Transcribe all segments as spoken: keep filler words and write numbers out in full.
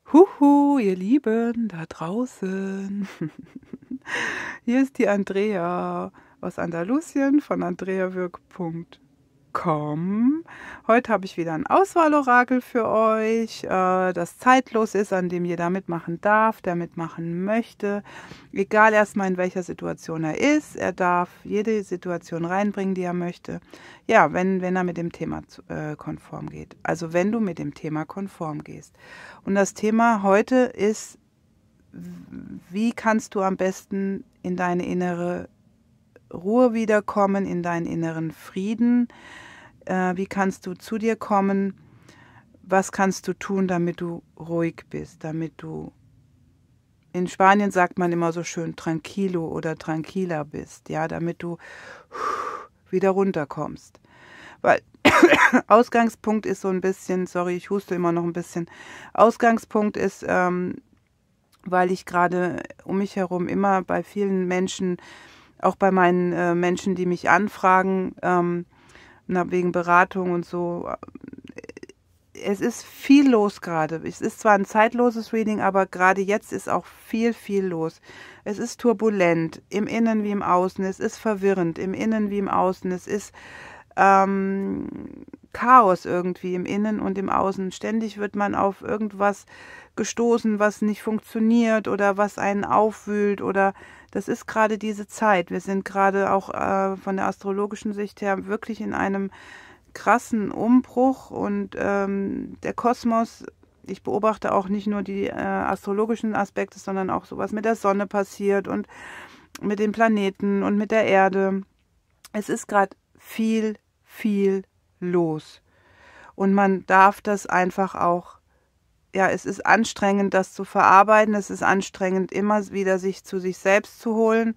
Huhu, ihr Lieben da draußen. Hier ist die Andrea aus Andalusien von andrea würg punkt com. Heute habe ich wieder ein Auswahlorakel für euch, äh, das zeitlos ist, an dem jeder mitmachen darf, der mitmachen möchte. Egal erstmal in welcher Situation er ist, er darf jede Situation reinbringen, die er möchte. Ja, wenn, wenn er mit dem Thema äh, konform geht. Also wenn du mit dem Thema konform gehst. Und das Thema heute ist, wie kannst du am besten in deine innere Ruhe wiederkommen, in deinen inneren Frieden? Äh, wie kannst du zu dir kommen? Was kannst du tun, damit du ruhig bist, damit du, in Spanien sagt man immer so schön tranquilo oder tranquila bist, ja, damit du wieder runterkommst. Weil Ausgangspunkt ist so ein bisschen, sorry, ich huste immer noch ein bisschen, Ausgangspunkt ist, ähm, weil ich gerade um mich herum immer bei vielen Menschen, auch bei meinen äh, Menschen, die mich anfragen, ähm, na, wegen Beratung und so, es ist viel los gerade. Es ist zwar ein zeitloses Reading, aber gerade jetzt ist auch viel, viel los. Es ist turbulent, im Innen wie im Außen. Es ist verwirrend, im Innen wie im Außen. Es ist ähm, Chaos irgendwie im Innen und im Außen. Ständig wird man auf irgendwas gestoßen, was nicht funktioniert oder was einen aufwühlt, oder das ist gerade diese Zeit. Wir sind gerade auch äh, von der astrologischen Sicht her wirklich in einem krassen Umbruch, und ähm, der Kosmos, ich beobachte auch nicht nur die äh, astrologischen Aspekte, sondern auch sowas mit der Sonne passiert und mit den Planeten und mit der Erde. Es ist gerade viel, viel los. Und man darf das einfach auch, ja, es ist anstrengend, das zu verarbeiten. Es ist anstrengend, immer wieder sich zu sich selbst zu holen.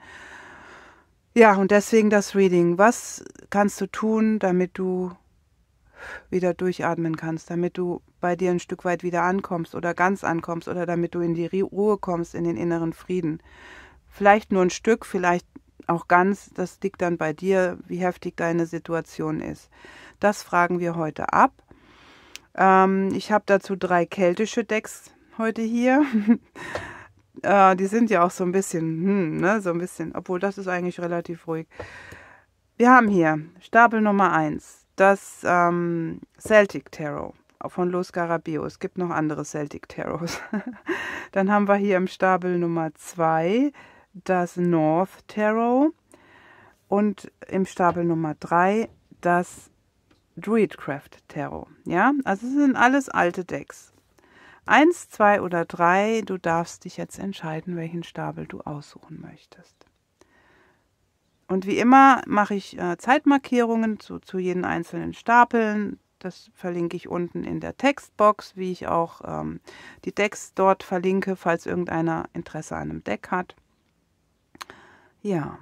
Ja, und deswegen das Reading. Was kannst du tun, damit du wieder durchatmen kannst, damit du bei dir ein Stück weit wieder ankommst oder ganz ankommst, oder damit du in die Ruhe kommst, in den inneren Frieden? Vielleicht nur ein Stück, vielleicht auch ganz, das liegt dann bei dir, wie heftig deine Situation ist. Das fragen wir heute ab. Ähm, ich habe dazu drei keltische Decks heute hier. äh, die sind ja auch so ein bisschen, hm, ne, so ein bisschen, obwohl das ist eigentlich relativ ruhig. Wir haben hier Stapel Nummer eins, das ähm, Celtic Tarot von Los Scarabeo. Es gibt noch andere Celtic Tarots. Dann haben wir hier im Stapel Nummer zwei das North Tarot und im Stapel Nummer drei das Druidcraft Tarot. Ja, also es sind alles alte Decks. Eins, zwei oder drei, du darfst dich jetzt entscheiden, welchen Stapel du aussuchen möchtest. Und wie immer mache ich äh, Zeitmarkierungen zu, zu jeden einzelnen Stapeln. Das verlinke ich unten in der Textbox, wie ich auch ähm, die Decks dort verlinke, falls irgendeiner Interesse an einem Deck hat. Ja,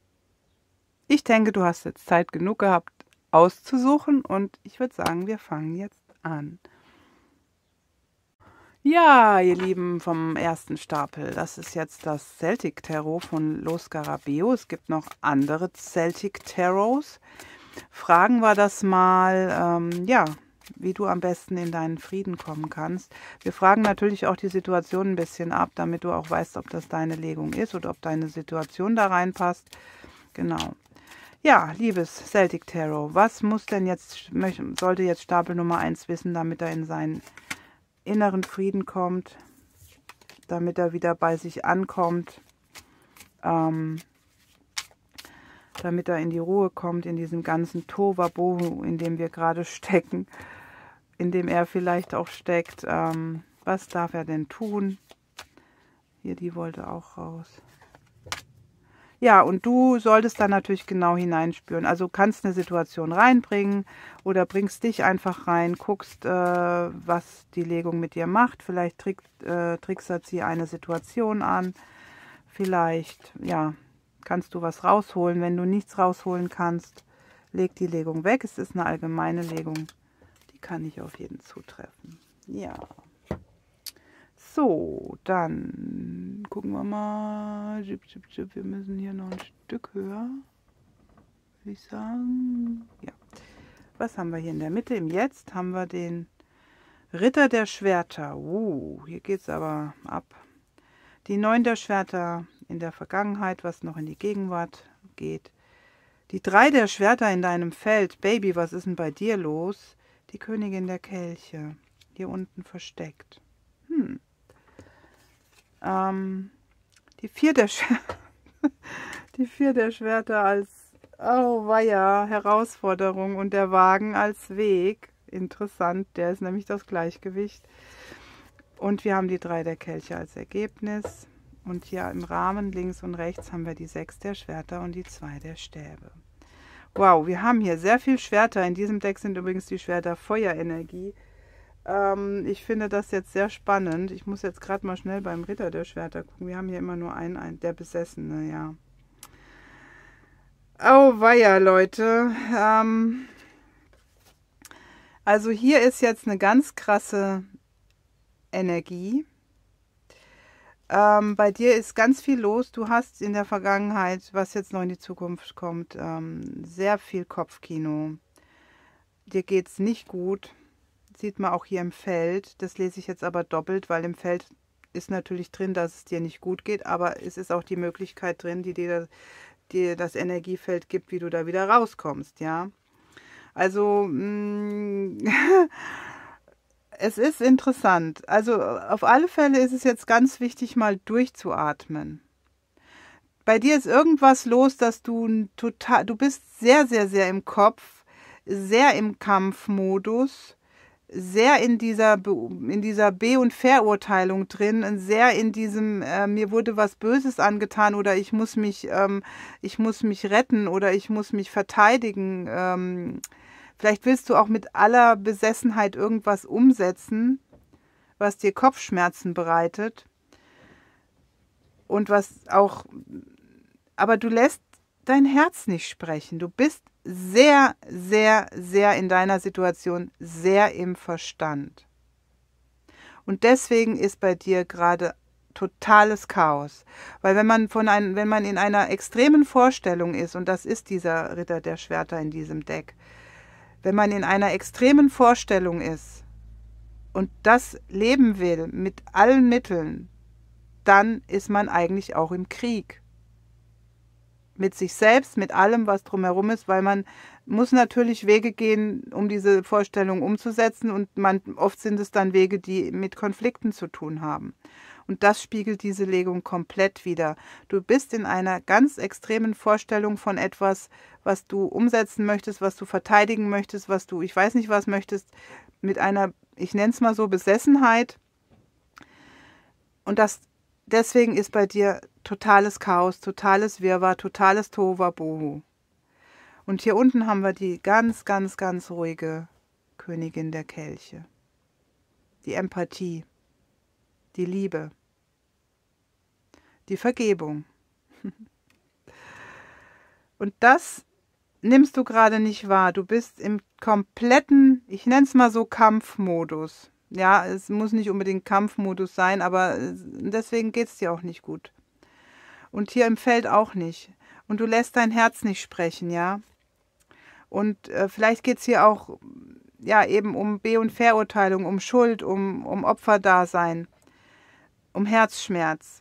ich denke, du hast jetzt Zeit genug gehabt, auszusuchen, und ich würde sagen, wir fangen jetzt an. Ja, ihr Lieben, vom ersten Stapel, das ist jetzt das Celtic Tarot von Los Scarabeo. Es gibt noch andere Celtic Tarots. Fragen wir das mal, ähm, ja, wie du am besten in deinen Frieden kommen kannst. Wir fragen natürlich auch die Situation ein bisschen ab, damit du auch weißt, ob das deine Legung ist oder ob deine Situation da reinpasst. Genau. Ja, liebes Celtic Tarot, was muss denn jetzt, sollte jetzt Stapel Nummer eins wissen, damit er in seinen inneren Frieden kommt, damit er wieder bei sich ankommt, ähm, damit er in die Ruhe kommt, in diesem ganzen Tohuwabohu, in dem wir gerade stecken, in dem er vielleicht auch steckt. Ähm, was darf er denn tun? Hier, die wollte auch raus. Ja, und du solltest dann natürlich genau hineinspüren. Also kannst eine Situation reinbringen oder bringst dich einfach rein, guckst, äh, was die Legung mit dir macht. Vielleicht trick, äh, trickst sie eine Situation an. Vielleicht, ja, kannst du was rausholen. Wenn du nichts rausholen kannst, leg die Legung weg. Es ist eine allgemeine Legung. Die kann ich auf jeden zutreffen. Ja. So, dann gucken wir mal. Wir müssen hier noch ein Stück höher, würde ich sagen. Ja. Was haben wir hier in der Mitte? Im Jetzt haben wir den Ritter der Schwerter. Uh, hier geht es aber ab. Die Neun der Schwerter in der Vergangenheit, was noch in die Gegenwart geht. Die Drei der Schwerter in deinem Feld. Baby, was ist denn bei dir los? Die Königin der Kelche. Hier unten versteckt. Hm. Ähm, die Vier der Schwerter. Die Vier der Schwerter als, oh weia, Herausforderung und der Wagen als Weg. Interessant, der ist nämlich das Gleichgewicht. Und wir haben die Drei der Kelche als Ergebnis. Und hier im Rahmen links und rechts haben wir die Sechs der Schwerter und die Zwei der Stäbe. Wow, wir haben hier sehr viel Schwerter. In diesem Deck sind übrigens die Schwerter Feuerenergie. Ähm, ich finde das jetzt sehr spannend. Ich muss jetzt gerade mal schnell beim Ritter der Schwerter gucken. Wir haben hier immer nur einen, einen der Besessene, ja. Oh weia, Leute. Ähm, also hier ist jetzt eine ganz krasse Energie. Ähm, bei dir ist ganz viel los. Du hast in der Vergangenheit, was jetzt noch in die Zukunft kommt, ähm, sehr viel Kopfkino. Dir geht es nicht gut. Sieht man auch hier im Feld. Das lese ich jetzt aber doppelt, weil im Feld ist natürlich drin, dass es dir nicht gut geht. Aber es ist auch die Möglichkeit drin, die dir, dir das Energiefeld gibt, wie du da wieder rauskommst. Ja. Also, mh, es ist interessant. Also auf alle Fälle ist es jetzt ganz wichtig, mal durchzuatmen. Bei dir ist irgendwas los, dass du total, du bist sehr, sehr, sehr im Kopf, sehr im Kampfmodus, sehr in dieser, in dieser Be- und Verurteilung drin, sehr in diesem, äh, mir wurde was Böses angetan oder ich muss mich, ähm, ich muss mich retten oder ich muss mich verteidigen. Ähm, Vielleicht willst du auch mit aller Besessenheit irgendwas umsetzen, was dir Kopfschmerzen bereitet und was auch, aber du lässt dein Herz nicht sprechen. Du bist sehr, sehr, sehr in deiner Situation sehr im Verstand. Und deswegen ist bei dir gerade totales Chaos. Weil wenn man von ein, wenn man in einer extremen Vorstellung ist, und das ist dieser Ritter der Schwerter in diesem Deck, wenn man in einer extremen Vorstellung ist und das leben will mit allen Mitteln, dann ist man eigentlich auch im Krieg. Mit sich selbst, mit allem, was drumherum ist, weil man muss natürlich Wege gehen, um diese Vorstellung umzusetzen und man, oft sind es dann Wege, die mit Konflikten zu tun haben. Und das spiegelt diese Legung komplett wider. Du bist in einer ganz extremen Vorstellung von etwas, was du umsetzen möchtest, was du verteidigen möchtest, was du, ich weiß nicht was möchtest, mit einer, ich nenne es mal so, Besessenheit. Und das, deswegen ist bei dir totales Chaos, totales Wirrwarr, totales Tohuwabohu. Und hier unten haben wir die ganz, ganz, ganz ruhige Königin der Kelche. Die Empathie, die Liebe, die Vergebung. Und das nimmst du gerade nicht wahr. Du bist im kompletten, ich nenne es mal so, Kampfmodus. Ja, es muss nicht unbedingt Kampfmodus sein, aber deswegen geht es dir auch nicht gut. Und hier im Feld auch nicht. Und du lässt dein Herz nicht sprechen, ja. Und äh, vielleicht geht es hier auch, ja, eben um Be- und Verurteilung, um Schuld, um, um Opferdasein, um Herzschmerz.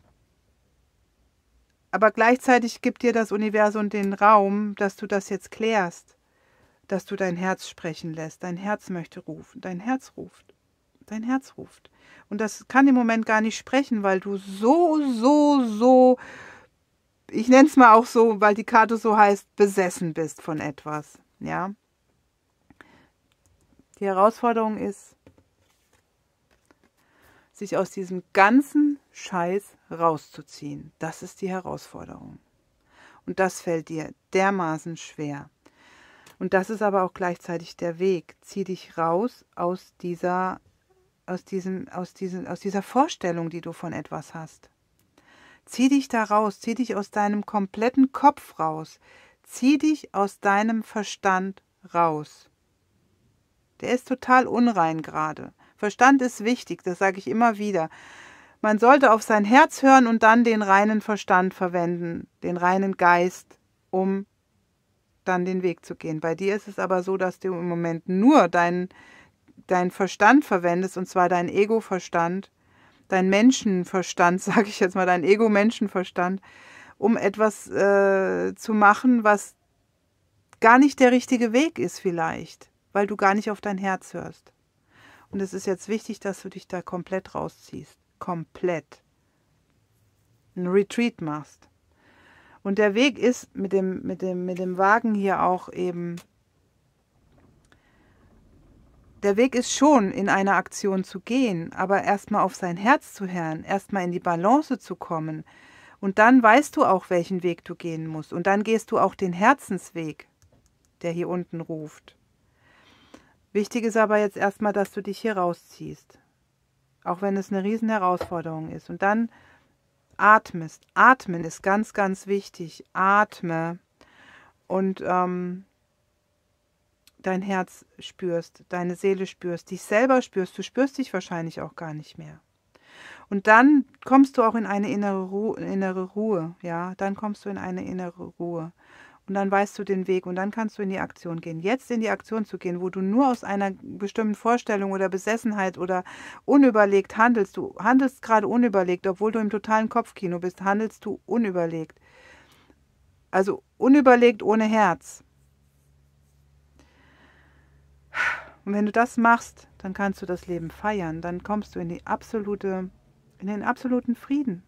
Aber gleichzeitig gibt dir das Universum den Raum, dass du das jetzt klärst, dass du dein Herz sprechen lässt. Dein Herz möchte rufen, dein Herz ruft, dein Herz ruft. Und das kann im Moment gar nicht sprechen, weil du so, so, so, ich nenne es mal auch so, weil die Karte so heißt, besessen bist von etwas. Ja. Die Herausforderung ist, sich aus diesem ganzen Scheiß rauszuziehen. Das ist die Herausforderung. Und das fällt dir dermaßen schwer. Und das ist aber auch gleichzeitig der Weg. Zieh dich raus aus dieser, aus diesem, aus diesem, aus dieser Vorstellung, die du von etwas hast. Zieh dich da raus, zieh dich aus deinem kompletten Kopf raus. Zieh dich aus deinem Verstand raus. Der ist total unrein gerade. Verstand ist wichtig, das sage ich immer wieder. Man sollte auf sein Herz hören und dann den reinen Verstand verwenden, den reinen Geist, um dann den Weg zu gehen. Bei dir ist es aber so, dass du im Moment nur deinen deinen Verstand verwendest, und zwar deinen Ego-Verstand, dein Menschenverstand, sage ich jetzt mal, dein Ego-Menschenverstand, um etwas äh, zu machen, was gar nicht der richtige Weg ist vielleicht, weil du gar nicht auf dein Herz hörst. Und es ist jetzt wichtig, dass du dich da komplett rausziehst. Komplett. Ein Retreat machst. Und der Weg ist mit dem, mit dem, mit dem Wagen hier auch eben, der Weg ist schon, in eine Aktion zu gehen, aber erstmal auf sein Herz zu hören, erstmal in die Balance zu kommen. Und dann weißt du auch, welchen Weg du gehen musst. Und dann gehst du auch den Herzensweg, der hier unten ruft. Wichtig ist aber jetzt erstmal, dass du dich hier rausziehst. Auch wenn es eine riesen Herausforderung ist. Und dann atmest. Atmen ist ganz, ganz wichtig. Atme. Und ähm, dein Herz spürst, deine Seele spürst, dich selber spürst. Du spürst dich wahrscheinlich auch gar nicht mehr. Und dann kommst du auch in eine innere Ruhe, innere Ruhe, ja, dann kommst du in eine innere Ruhe. Und dann weißt du den Weg und dann kannst du in die Aktion gehen. Jetzt in die Aktion zu gehen, wo du nur aus einer bestimmten Vorstellung oder Besessenheit oder unüberlegt handelst. Du handelst gerade unüberlegt, obwohl du im totalen Kopfkino bist, handelst du unüberlegt. Also unüberlegt ohne Herz. Und wenn du das machst, dann kannst du das Leben feiern. Dann kommst du in die absolute, in den absoluten Frieden.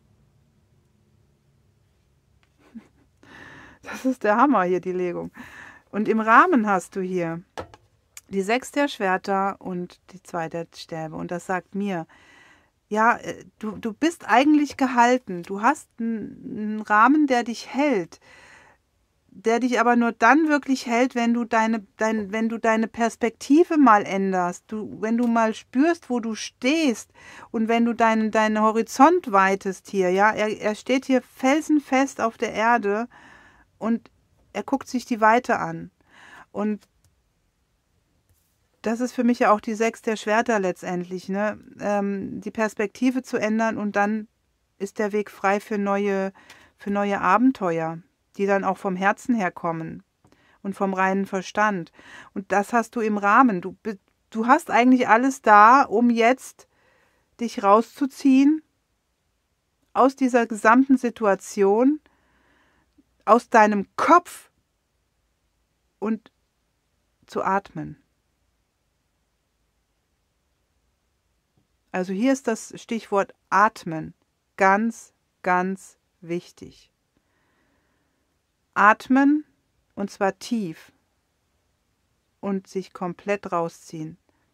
Das ist der Hammer hier, die Legung. Und im Rahmen hast du hier die sechs der Schwerter und die zwei der Stäbe. Und das sagt mir, ja, du, du bist eigentlich gehalten. Du hast einen, einen Rahmen, der dich hält. Der dich aber nur dann wirklich hält, wenn du deine, dein, wenn du deine Perspektive mal änderst. Du, wenn du mal spürst, wo du stehst. Und wenn du deinen, deinen Horizont weitest hier. Ja, er, er steht hier felsenfest auf der Erde. Und er guckt sich die Weite an. Und das ist für mich ja auch die sechs der Schwerter letztendlich, ne? Ähm, die Perspektive zu ändern und dann ist der Weg frei für neue, für neue Abenteuer, die dann auch vom Herzen her kommen und vom reinen Verstand. Und das hast du im Rahmen. Du, du hast eigentlich alles da, um jetzt dich rauszuziehen aus dieser gesamten Situation, aus deinem Kopf und zu atmen. Also hier ist das Stichwort Atmen ganz, ganz wichtig. Atmen und zwar tief und sich komplett rausziehen.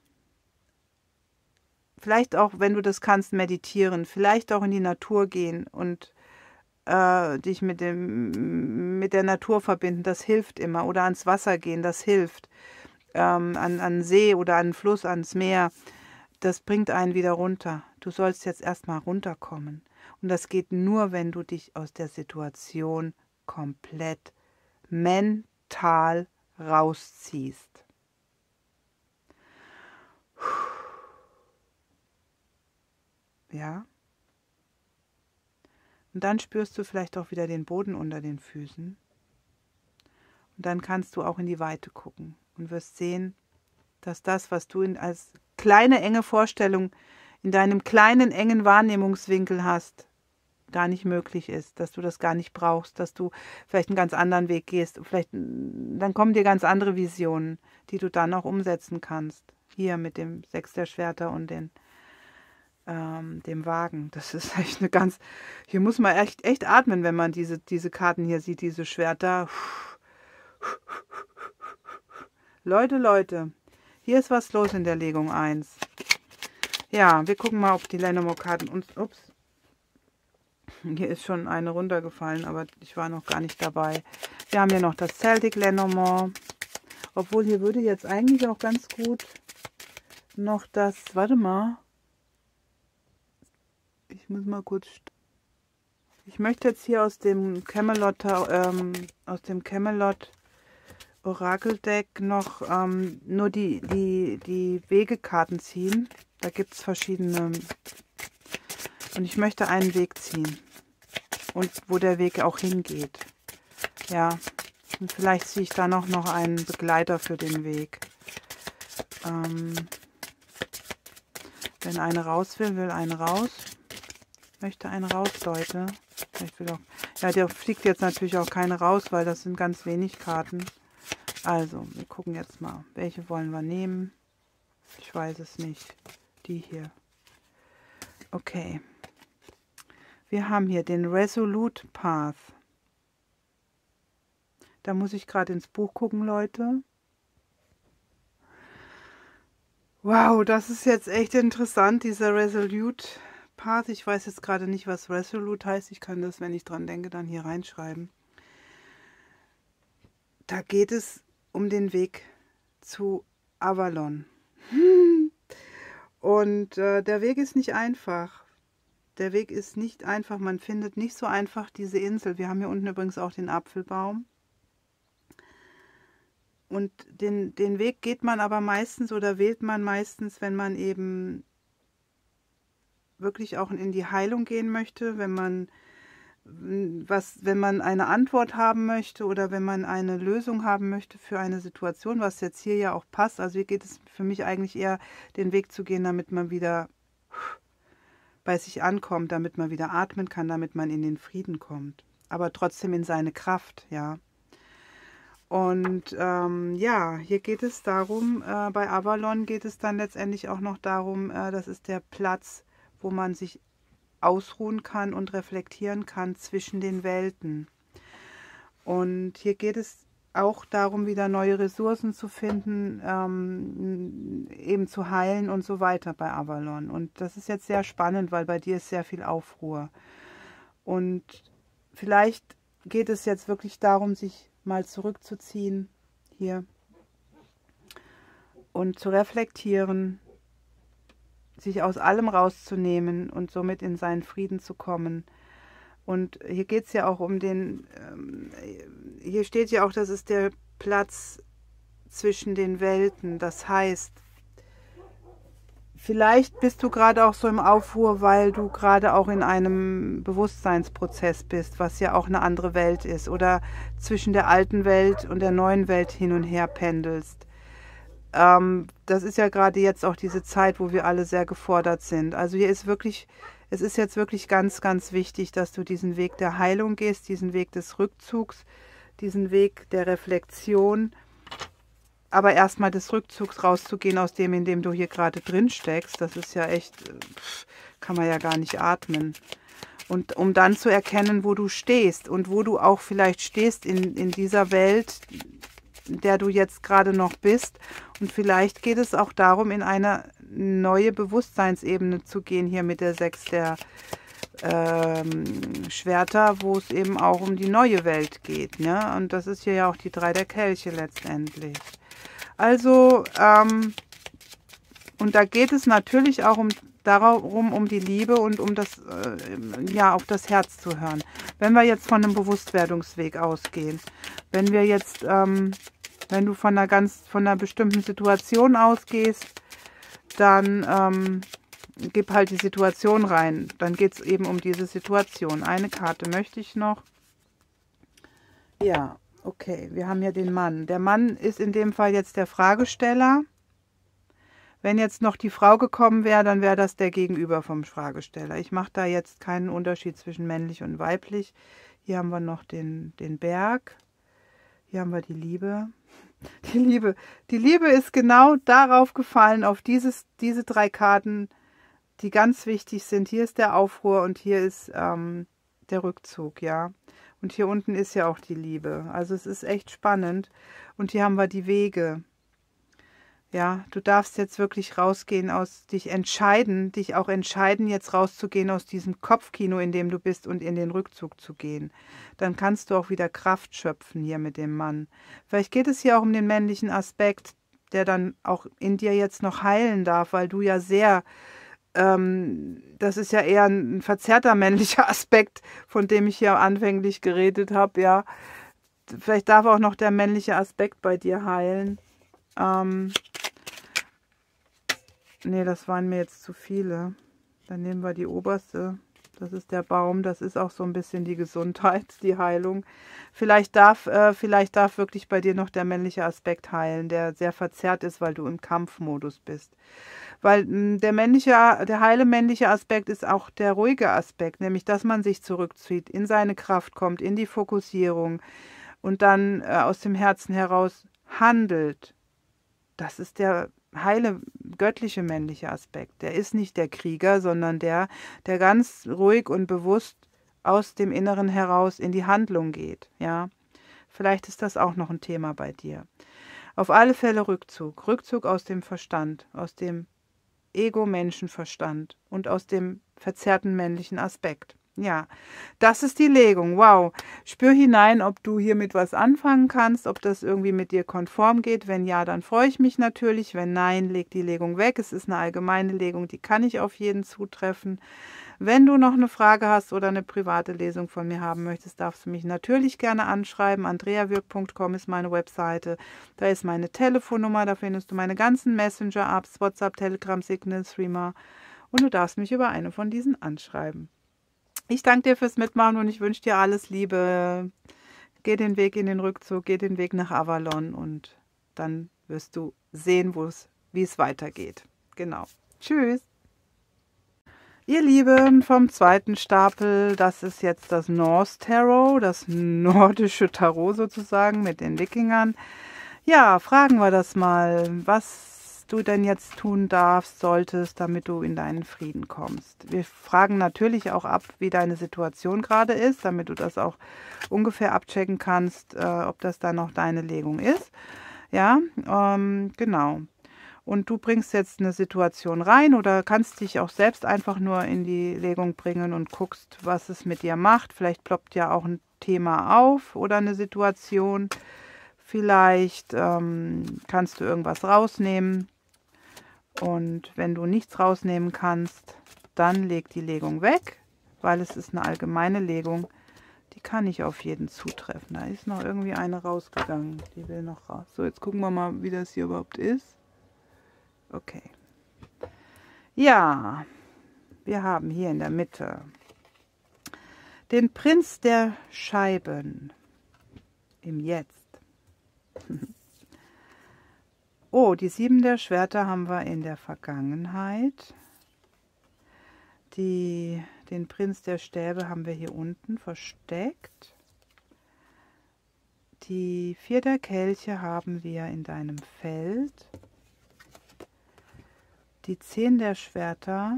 Vielleicht auch, wenn du das kannst, meditieren, vielleicht auch in die Natur gehen und Äh, dich mit, dem, mit der Natur verbinden, das hilft immer. Oder ans Wasser gehen, das hilft. Ähm, an, an See oder an den Fluss, ans Meer, das bringt einen wieder runter. Du sollst jetzt erstmal runterkommen. Und das geht nur, wenn du dich aus der Situation komplett mental rausziehst. Ja? Und dann spürst du vielleicht auch wieder den Boden unter den Füßen. Und dann kannst du auch in die Weite gucken und wirst sehen, dass das, was du in, als kleine, enge Vorstellung in deinem kleinen, engen Wahrnehmungswinkel hast, gar nicht möglich ist, dass du das gar nicht brauchst, dass du vielleicht einen ganz anderen Weg gehst. Vielleicht, dann kommen dir ganz andere Visionen, die du dann auch umsetzen kannst. Hier mit dem Sechs der Schwerter und den Ähm, dem Wagen. Das ist echt eine ganz... Hier muss man echt, echt atmen, wenn man diese, diese Karten hier sieht, diese Schwerter. Leute, Leute, hier ist was los in der Legung eins. Ja, wir gucken mal, ob die Lenormand-Karten uns... Ups. Hier ist schon eine runtergefallen, aber ich war noch gar nicht dabei. Wir haben hier noch das Celtic Lenormand. Obwohl, hier würde jetzt eigentlich auch ganz gut noch das... Warte mal. Ich muss mal kurz... Ich möchte jetzt hier aus dem Camelot, ähm, aus dem Camelot Orakeldeck noch ähm, nur die, die, die Wegekarten ziehen. Da gibt es verschiedene. Und ich möchte einen Weg ziehen. Und wo der Weg auch hingeht. Ja. Und vielleicht ziehe ich da noch, noch einen Begleiter für den Weg. Ähm, Wenn eine raus will, will eine raus. Möchte eine raus, Leute. Ich will auch, ja, der fliegt jetzt natürlich auch keine raus, weil das sind ganz wenig Karten. Also, wir gucken jetzt mal. Welche wollen wir nehmen? Ich weiß es nicht. Die hier. Okay. Wir haben hier den Resolute Path. Da muss ich gerade ins Buch gucken, Leute. Wow, das ist jetzt echt interessant, dieser Resolute Path. Ich weiß jetzt gerade nicht, was Resolute heißt. Ich kann das, wenn ich dran denke, dann hier reinschreiben. Da geht es um den Weg zu Avalon. Und äh, der Weg ist nicht einfach. Der Weg ist nicht einfach. Man findet nicht so einfach diese Insel. Wir haben hier unten übrigens auch den Apfelbaum. Und den, den Weg geht man aber meistens oder wählt man meistens, wenn man eben wirklich auch in die Heilung gehen möchte, wenn man, was, wenn man eine Antwort haben möchte oder wenn man eine Lösung haben möchte für eine Situation, was jetzt hier ja auch passt. Also hier geht es für mich eigentlich eher, den Weg zu gehen, damit man wieder bei sich ankommt, damit man wieder atmen kann, damit man in den Frieden kommt, aber trotzdem in seine Kraft, ja. Und ähm, ja, hier geht es darum, äh, bei Avalon geht es dann letztendlich auch noch darum, äh, das ist der Platz, wo man sich ausruhen kann und reflektieren kann zwischen den Welten. Und hier geht es auch darum, wieder neue Ressourcen zu finden, ähm, eben zu heilen und so weiter bei Avalon. Und das ist jetzt sehr spannend, weil bei dir ist sehr viel Aufruhr. Und vielleicht geht es jetzt wirklich darum, sich mal zurückzuziehen hier und zu reflektieren, sich aus allem rauszunehmen und somit in seinen Frieden zu kommen. Und hier geht es ja auch um den, ähm, hier steht ja auch, das ist der Platz zwischen den Welten. Das heißt, vielleicht bist du gerade auch so im Aufruhr, weil du gerade auch in einem Bewusstseinsprozess bist, was ja auch eine andere Welt ist. Oder zwischen der alten Welt und der neuen Welt hin und her pendelst. Ähm, das ist ja gerade jetzt auch diese Zeit, wo wir alle sehr gefordert sind. Also hier ist wirklich, es ist jetzt wirklich ganz, ganz wichtig, dass du diesen Weg der Heilung gehst, diesen Weg des Rückzugs, diesen Weg der Reflexion, aber erstmal des Rückzugs rauszugehen aus dem, in dem du hier gerade drin steckst. Das ist ja echt, kann man ja gar nicht atmen. Und um dann zu erkennen, wo du stehst und wo du auch vielleicht stehst in, in dieser Welt, in der du jetzt gerade noch bist. Und vielleicht geht es auch darum, in eine neue Bewusstseinsebene zu gehen, hier mit der Sechs der ähm, Schwerter, wo es eben auch um die neue Welt geht. Ne? Und das ist hier ja auch die Drei der Kelche letztendlich. Also, ähm, und da geht es natürlich auch um darum, um die Liebe und um das, äh, ja, auf das Herz zu hören. Wenn wir jetzt von einem Bewusstwerdungsweg ausgehen, wenn wir jetzt, ähm, wenn du von einer ganz, von einer bestimmten Situation ausgehst, dann ähm, gib halt die Situation rein. Dann geht es eben um diese Situation. Eine Karte möchte ich noch. Ja. Okay, wir haben ja den Mann. Der Mann ist in dem Fall jetzt der Fragesteller. Wenn jetzt noch die Frau gekommen wäre, dann wäre das der Gegenüber vom Fragesteller. Ich mache da jetzt keinen Unterschied zwischen männlich und weiblich. Hier haben wir noch den, den Berg. Hier haben wir die Liebe. Die Liebe. Die Liebe ist genau darauf gefallen, auf dieses, diese drei Karten, die ganz wichtig sind. Hier ist der Aufruhr und hier ist ähm, der Rückzug, ja. Und hier unten ist ja auch die Liebe. Also es ist echt spannend. Und hier haben wir die Wege. Ja, du darfst jetzt wirklich rausgehen, aus dich entscheiden, dich auch entscheiden, jetzt rauszugehen aus diesem Kopfkino, in dem du bist und in den Rückzug zu gehen. Dann kannst du auch wieder Kraft schöpfen hier mit dem Mann. Vielleicht geht es hier auch um den männlichen Aspekt, der dann auch in dir jetzt noch heilen darf, weil du ja sehr... das ist ja eher ein verzerrter männlicher Aspekt, von dem ich hier anfänglich geredet habe, ja. Vielleicht darf auch noch der männliche Aspekt bei dir heilen. Ähm, nee, das waren mir jetzt zu viele. Dann nehmen wir die oberste. Das ist der Baum, das ist auch so ein bisschen die Gesundheit, die Heilung. Vielleicht darf, äh, vielleicht darf wirklich bei dir noch der männliche Aspekt heilen, der sehr verzerrt ist, weil du im Kampfmodus bist. Weil mh, der männliche, der heile männliche Aspekt ist auch der ruhige Aspekt, nämlich dass man sich zurückzieht, in seine Kraft kommt, in die Fokussierung und dann äh, aus dem Herzen heraus handelt. Das ist der heile, göttliche männliche Aspekt. Der ist nicht der Krieger, sondern der, der ganz ruhig und bewusst aus dem Inneren heraus in die Handlung geht. Ja, vielleicht ist das auch noch ein Thema bei dir. Auf alle Fälle Rückzug. Rückzug aus dem Verstand, aus dem Ego-Menschenverstand und aus dem verzerrten männlichen Aspekt. Ja, das ist die Legung. Wow. Spür hinein, ob du hiermit was anfangen kannst, ob das irgendwie mit dir konform geht. Wenn ja, dann freue ich mich natürlich. Wenn nein, leg die Legung weg. Es ist eine allgemeine Legung, die kann ich auf jeden zutreffen. Wenn du noch eine Frage hast oder eine private Lesung von mir haben möchtest, darfst du mich natürlich gerne anschreiben. andrea würg punkt com ist meine Webseite. Da ist meine Telefonnummer, da findest du meine ganzen Messenger-Apps, WhatsApp, Telegram, Signal, Threema. Und du darfst mich über eine von diesen anschreiben. Ich danke dir fürs Mitmachen und ich wünsche dir alles Liebe. Geh den Weg in den Rückzug, geh den Weg nach Avalon und dann wirst du sehen, wo es, wie es weitergeht. Genau. Tschüss. Ihr Lieben vom zweiten Stapel, das ist jetzt das Norse Tarot, das nordische Tarot sozusagen mit den Wikingern. Ja, fragen wir das mal, was du denn jetzt tun darfst, solltest, damit du in deinen Frieden kommst. Wir fragen natürlich auch ab, wie deine Situation gerade ist, damit du das auch ungefähr abchecken kannst, äh, ob das dann noch deine Legung ist. Ja, ähm, genau. Und du bringst jetzt eine Situation rein oder kannst dich auch selbst einfach nur in die Legung bringen und guckst, was es mit dir macht. Vielleicht ploppt ja auch ein Thema auf oder eine Situation. Vielleicht ähm, kannst du irgendwas rausnehmen. Und wenn du nichts rausnehmen kannst, dann leg die Legung weg, weil es ist eine allgemeine Legung. Die kann nicht auf jeden zutreffen. Da ist noch irgendwie eine rausgegangen. Die will noch raus. So, jetzt gucken wir mal, wie das hier überhaupt ist. Okay. Ja, wir haben hier in der Mitte den Prinz der Scheiben im Jetzt. Oh, die sieben der Schwerter haben wir in der Vergangenheit. Die, den Prinz der Stäbe haben wir hier unten versteckt. Die vier der Kelche haben wir in deinem Feld. Die zehn der Schwerter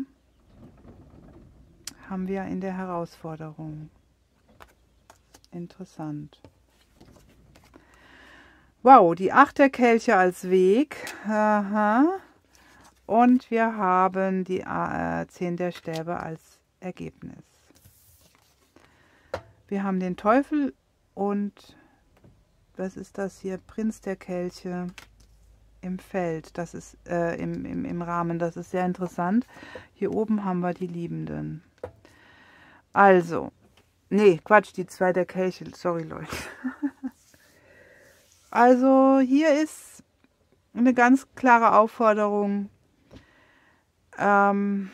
haben wir in der Herausforderung. Interessant. Wow, die acht der Kelche als Weg. Aha. Und wir haben die äh, zehn der Stäbe als Ergebnis. Wir haben den Teufel und, was ist das hier? Prinz der Kelche im Feld. Das ist äh, im, im, im Rahmen. Das ist sehr interessant. Hier oben haben wir die Liebenden. Also, nee, Quatsch, die zwei der Kelche. Sorry, Leute. Also hier ist eine ganz klare Aufforderung, ähm,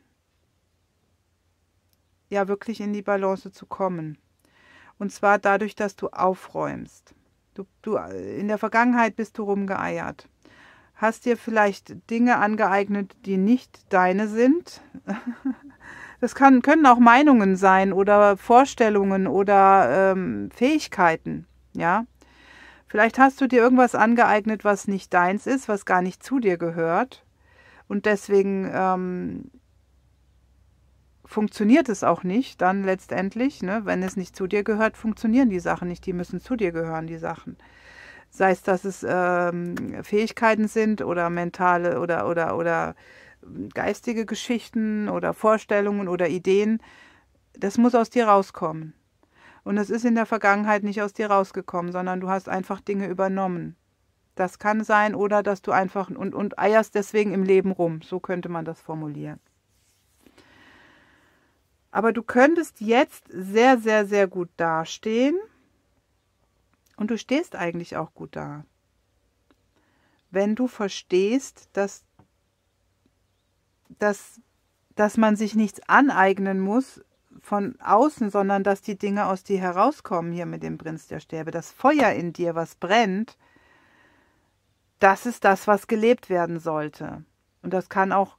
ja wirklich in die Balance zu kommen. Und zwar dadurch, dass du aufräumst. Du, du, in der Vergangenheit bist du rumgeeiert. Hast dir vielleicht Dinge angeeignet, die nicht deine sind. Das kann, können auch Meinungen sein oder Vorstellungen oder ähm, Fähigkeiten, ja. Vielleicht hast du dir irgendwas angeeignet, was nicht deins ist, was gar nicht zu dir gehört. Und deswegen ähm, funktioniert es auch nicht dann letztendlich. Ne? Wenn es nicht zu dir gehört, funktionieren die Sachen nicht. Die müssen zu dir gehören, die Sachen. Sei es, dass es ähm, Fähigkeiten sind oder mentale oder, oder, oder geistige Geschichten oder Vorstellungen oder Ideen. Das muss aus dir rauskommen. Und es ist in der Vergangenheit nicht aus dir rausgekommen, sondern du hast einfach Dinge übernommen. Das kann sein oder dass du einfach und, und eierst deswegen im Leben rum. So könnte man das formulieren. Aber du könntest jetzt sehr, sehr, sehr gut dastehen. Und du stehst eigentlich auch gut da. Wenn du verstehst, dass, dass, dass man sich nichts aneignen muss, von außen, sondern dass die Dinge aus dir herauskommen, hier mit dem Prinz der Stäbe. Das Feuer in dir, was brennt, das ist das, was gelebt werden sollte. Und das kann auch,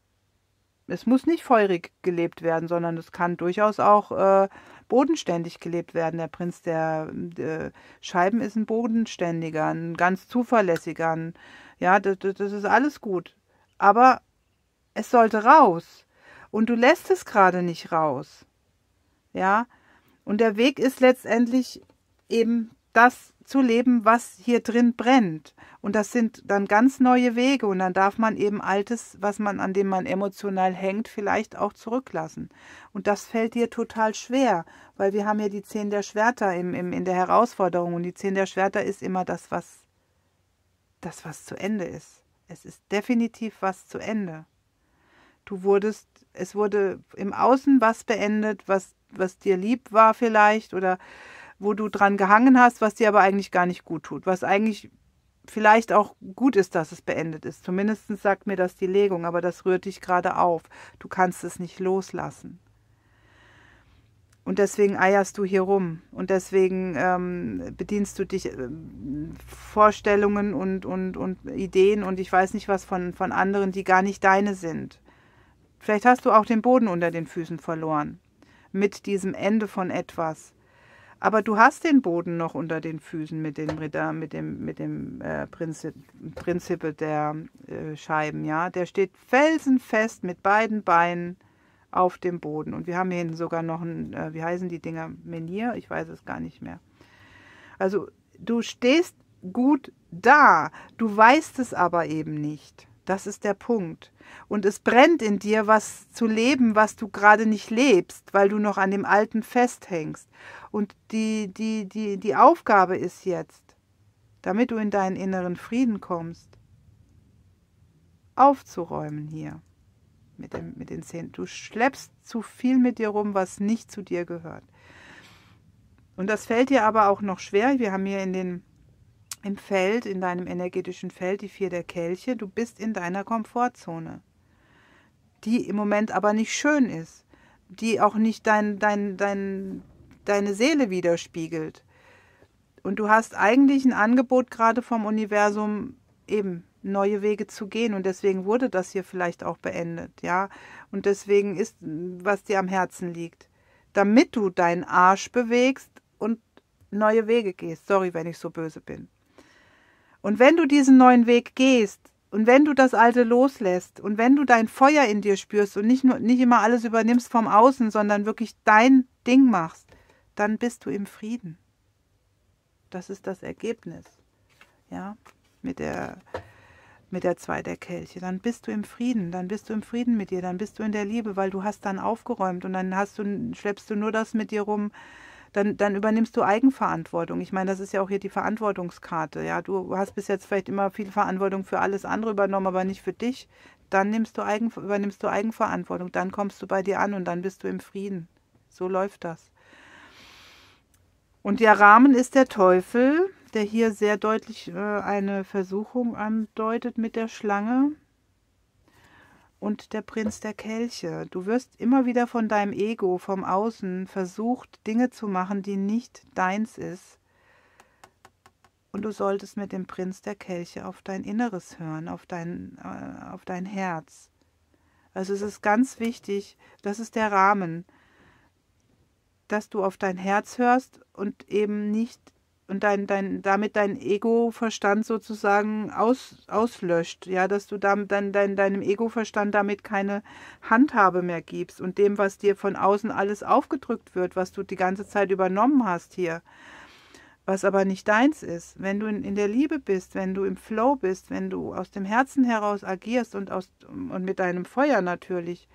es muss nicht feurig gelebt werden, sondern es kann durchaus auch äh, bodenständig gelebt werden. Der Prinz der, der Scheiben ist ein bodenständiger, ein ganz zuverlässiger, ein, ja, das, das ist alles gut. Aber es sollte raus. Und du lässt es gerade nicht raus. Ja, und der Weg ist letztendlich eben das zu leben, was hier drin brennt. Und das sind dann ganz neue Wege. Und dann darf man eben Altes, was man, an dem man emotional hängt, vielleicht auch zurücklassen. Und das fällt dir total schwer, weil wir haben ja die Zehn der Schwerter im, im, in der Herausforderung. Und die Zehn der Schwerter ist immer das, was, das, was zu Ende ist. Es ist definitiv was zu Ende. Du wurdest, es wurde im Außen was beendet, was, was dir lieb war vielleicht oder wo du dran gehangen hast, was dir aber eigentlich gar nicht gut tut, was eigentlich vielleicht auch gut ist, dass es beendet ist. Zumindest sagt mir das die Legung, aber das rührt dich gerade auf. Du kannst es nicht loslassen. Und deswegen eierst du hier rum und deswegen ähm, bedienst du dich äh, Vorstellungen und, und, und Ideen und ich weiß nicht was von, von anderen, die gar nicht deine sind. Vielleicht hast du auch den Boden unter den Füßen verloren mit diesem Ende von etwas. Aber du hast den Boden noch unter den Füßen mit dem Ritter, mit dem, mit dem äh, Prinzip, Prinzip der äh, Scheiben, ja. Der steht felsenfest mit beiden Beinen auf dem Boden. Und wir haben hier sogar noch ein, äh, wie heißen die Dinger? Menhir? Ich weiß es gar nicht mehr. Also du stehst gut da, du weißt es aber eben nicht. Das ist der Punkt. Und es brennt in dir, was zu leben, was du gerade nicht lebst, weil du noch an dem Alten festhängst. Und die, die, die, die Aufgabe ist jetzt, damit du in deinen inneren Frieden kommst, aufzuräumen hier mit, dem, mit den Zähnen. Du schleppst zu viel mit dir rum, was nicht zu dir gehört. Und das fällt dir aber auch noch schwer. Wir haben hier in den im Feld, in deinem energetischen Feld, die vier der Kelche. Du bist in deiner Komfortzone, die im Moment aber nicht schön ist, die auch nicht dein, dein, dein, deine Seele widerspiegelt. Und du hast eigentlich ein Angebot gerade vom Universum, eben neue Wege zu gehen. Und deswegen wurde das hier vielleicht auch beendet, ja. Und deswegen ist, was dir am Herzen liegt, damit du deinen Arsch bewegst und neue Wege gehst. Sorry, wenn ich so böse bin. Und wenn du diesen neuen Weg gehst und wenn du das Alte loslässt und wenn du dein Feuer in dir spürst und nicht nur nicht immer alles übernimmst vom Außen, sondern wirklich dein Ding machst, dann bist du im Frieden. Das ist das Ergebnis, ja, mit der mit der Zwei der Kelche. Dann bist du im Frieden, dann bist du im Frieden mit dir, dann bist du in der Liebe, weil du hast dann aufgeräumt und dann hast du schleppst du nur das mit dir rum. Dann, dann übernimmst du Eigenverantwortung. Ich meine, das ist ja auch hier die Verantwortungskarte. Ja, du hast bis jetzt vielleicht immer viel Verantwortung für alles andere übernommen, aber nicht für dich. Dann nimmst du Eigen, übernimmst du Eigenverantwortung. Dann kommst du bei dir an und dann bist du im Frieden. So läuft das. Und der Rahmen ist der Teufel, der hier sehr deutlich äh, eine Versuchung andeutet mit der Schlange. Und der Prinz der Kelche. Du wirst immer wieder von deinem Ego, vom Außen versucht, Dinge zu machen, die nicht deins ist. Und du solltest mit dem Prinz der Kelche auf dein Inneres hören, auf dein, äh, auf dein Herz. Also es ist ganz wichtig, das ist der Rahmen, dass du auf dein Herz hörst und eben nicht und dein, dein, damit dein Ego-Verstand sozusagen aus, auslöscht, ja, dass du dann, dann dein, deinem Ego-Verstand damit keine Handhabe mehr gibst und dem, was dir von außen alles aufgedrückt wird, was du die ganze Zeit übernommen hast hier, was aber nicht deins ist. Wenn du in, in der Liebe bist, wenn du im Flow bist, wenn du aus dem Herzen heraus agierst und, aus, und mit deinem Feuer natürlich,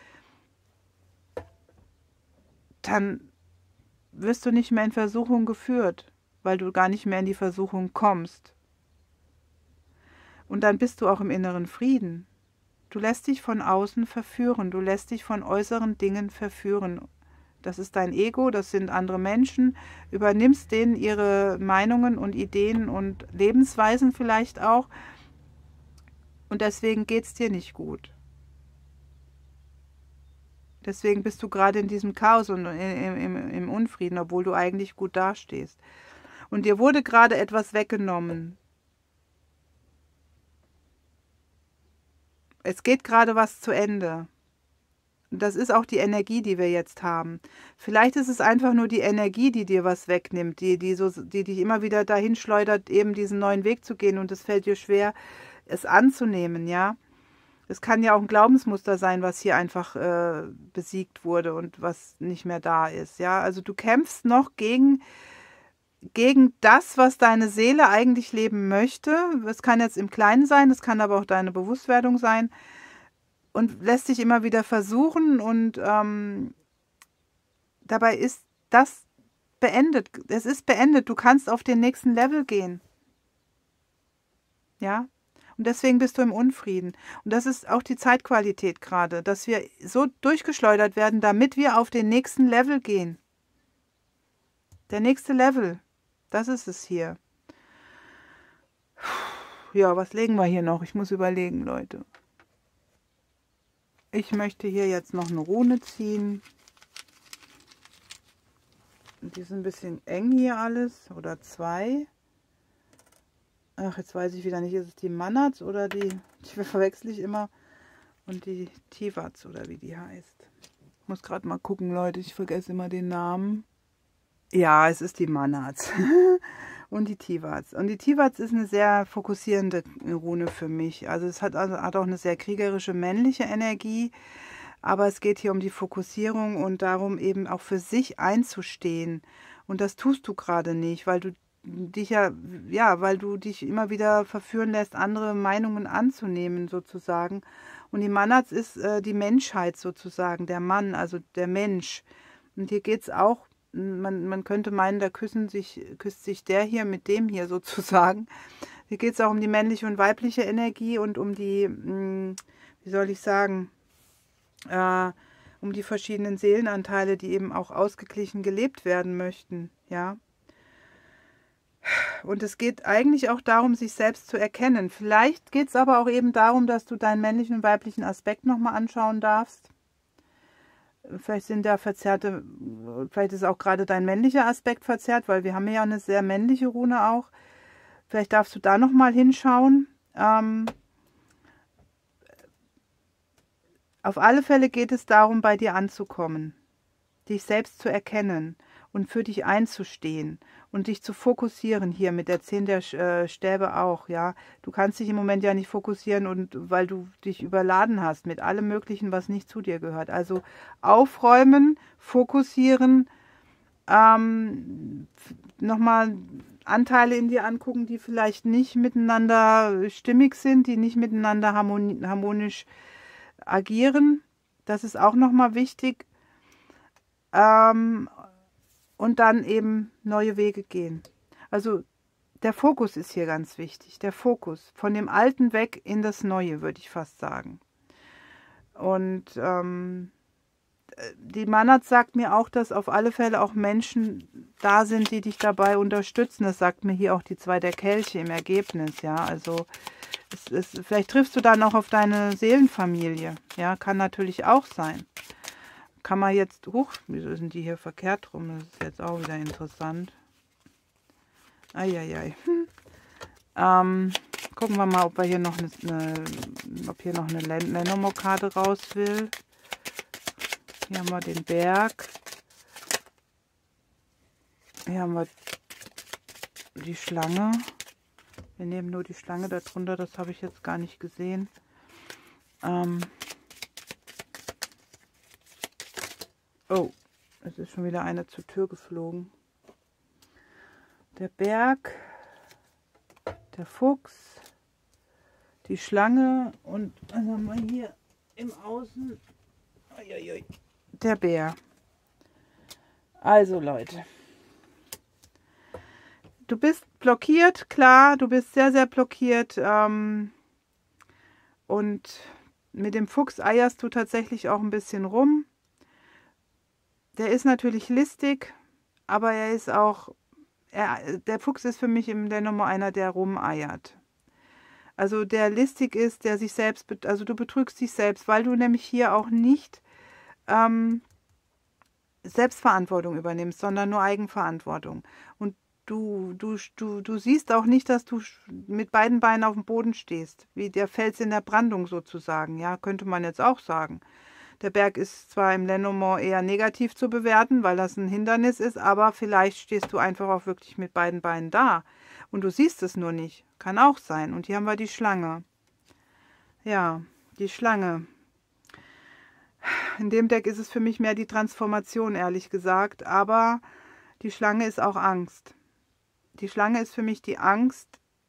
dann wirst du nicht mehr in Versuchung geführt, weil du gar nicht mehr in die Versuchung kommst. Und dann bist du auch im inneren Frieden. Du lässt dich von außen verführen, du lässt dich von äußeren Dingen verführen. Das ist dein Ego, das sind andere Menschen, übernimmst denen ihre Meinungen und Ideen und Lebensweisen vielleicht auch und deswegen geht es dir nicht gut. Deswegen bist du gerade in diesem Chaos und im, im, im Unfrieden, obwohl du eigentlich gut dastehst. Und dir wurde gerade etwas weggenommen. Es geht gerade was zu Ende. Und das ist auch die Energie, die wir jetzt haben. Vielleicht ist es einfach nur die Energie, die dir was wegnimmt, die, die, so, die dich immer wieder dahin schleudert, eben diesen neuen Weg zu gehen. Und es fällt dir schwer, es anzunehmen, ja. Es kann ja auch ein Glaubensmuster sein, was hier einfach äh, besiegt wurde und was nicht mehr da ist, ja. Also du kämpfst noch gegen, gegen das, was deine Seele eigentlich leben möchte. Es kann jetzt im Kleinen sein, es kann aber auch deine Bewusstwerdung sein. Und lässt sich immer wieder versuchen und ähm, dabei ist das beendet. Es ist beendet. Du kannst auf den nächsten Level gehen. Ja? Und deswegen bist du im Unfrieden. Und das ist auch die Zeitqualität gerade, dass wir so durchgeschleudert werden, damit wir auf den nächsten Level gehen. Der nächste Level, das ist es hier. Ja, was legen wir hier noch? Ich muss überlegen, Leute. Ich möchte hier jetzt noch eine Rune ziehen. Die ist ein bisschen eng hier alles. Oder zwei. Ach, jetzt weiß ich wieder nicht, ist es die Manats oder die, die verwechsel ich immer. Und die Tivats oder wie die heißt. Ich muss gerade mal gucken, Leute, ich vergesse immer den Namen. Ja, es ist die Manats. Und die Tivats. Und die Tivats ist eine sehr fokussierende Rune für mich. Also es hat, also hat auch eine sehr kriegerische männliche Energie. Aber es geht hier um die Fokussierung und darum, eben auch für sich einzustehen. Und das tust du gerade nicht, weil du dich ja, ja, weil du dich immer wieder verführen lässt, andere Meinungen anzunehmen, sozusagen. Und die Manats ist äh, die Menschheit sozusagen, der Mann, also der Mensch. Und hier geht es auch. Man, man könnte meinen, da küssen sich, küsst sich der hier mit dem hier sozusagen. Hier geht es auch um die männliche und weibliche Energie und um die, mh, wie soll ich sagen, äh, um die verschiedenen Seelenanteile, die eben auch ausgeglichen gelebt werden möchten. Ja. Und es geht eigentlich auch darum, sich selbst zu erkennen. Vielleicht geht es aber auch eben darum, dass du deinen männlichen und weiblichen Aspekt nochmal anschauen darfst. Vielleicht sind da verzerrte, vielleicht ist auch gerade dein männlicher Aspekt verzerrt, weil wir haben ja eine sehr männliche Rune auch. Vielleicht darfst du da nochmal hinschauen. Ähm, auf alle Fälle geht es darum, bei dir anzukommen, dich selbst zu erkennen und für dich einzustehen und dich zu fokussieren hier mit der zehn der Stäbe auch, ja. Du kannst dich im Moment ja nicht fokussieren und weil du dich überladen hast mit allem Möglichen, was nicht zu dir gehört. Also aufräumen, fokussieren, ähm, nochmal Anteile in dir angucken, die vielleicht nicht miteinander stimmig sind, die nicht miteinander harmonisch agieren. Das ist auch nochmal wichtig. Ähm, Und dann eben neue Wege gehen. Also der Fokus ist hier ganz wichtig. Der Fokus. Von dem Alten weg in das Neue, würde ich fast sagen. Und ähm, die Manat sagt mir auch, dass auf alle Fälle auch Menschen da sind, die dich dabei unterstützen. Das sagt mir hier auch die zwei der Kelche im Ergebnis. Ja, also es, es, vielleicht triffst du dann auch auf deine Seelenfamilie. Ja, kann natürlich auch sein. Kann man jetzt, huch, wieso sind die hier verkehrt rum? Das ist jetzt auch wieder interessant. Eieiei. Hm. Ähm, gucken wir mal, ob wir hier noch eine, eine ob hier noch eine Lenormand-Karte raus will. Hier haben wir den Berg. Hier haben wir die Schlange. Wir nehmen nur die Schlange darunter, das habe ich jetzt gar nicht gesehen. Ähm, Oh, es ist schon wieder eine zur Tür geflogen. Der Berg, der Fuchs, die Schlange und was haben wir hier im Außen? Uiuiui, der Bär. Also Leute, du bist blockiert, klar, du bist sehr, sehr blockiert. Ähm, und mit dem Fuchs eierst du tatsächlich auch ein bisschen rum. Der ist natürlich listig, aber er ist auch, er, der Fuchs ist für mich in der Nummer einer, der rumeiert. Also der listig ist, der sich selbst, also du betrügst dich selbst, weil du nämlich hier auch nicht ähm, Selbstverantwortung übernimmst, sondern nur Eigenverantwortung. Und du, du, du, du siehst auch nicht, dass du mit beiden Beinen auf dem Boden stehst, wie der Fels in der Brandung sozusagen, ja, könnte man jetzt auch sagen. Der Berg ist zwar im Lenormand eher negativ zu bewerten, weil das ein Hindernis ist, aber vielleicht stehst du einfach auch wirklich mit beiden Beinen da. Und du siehst es nur nicht. Kann auch sein. Und hier haben wir die Schlange. Ja, die Schlange. In dem Deck ist es für mich mehr die Transformation, ehrlich gesagt. Aber die Schlange ist auch Angst. Die Schlange ist für mich die Angst,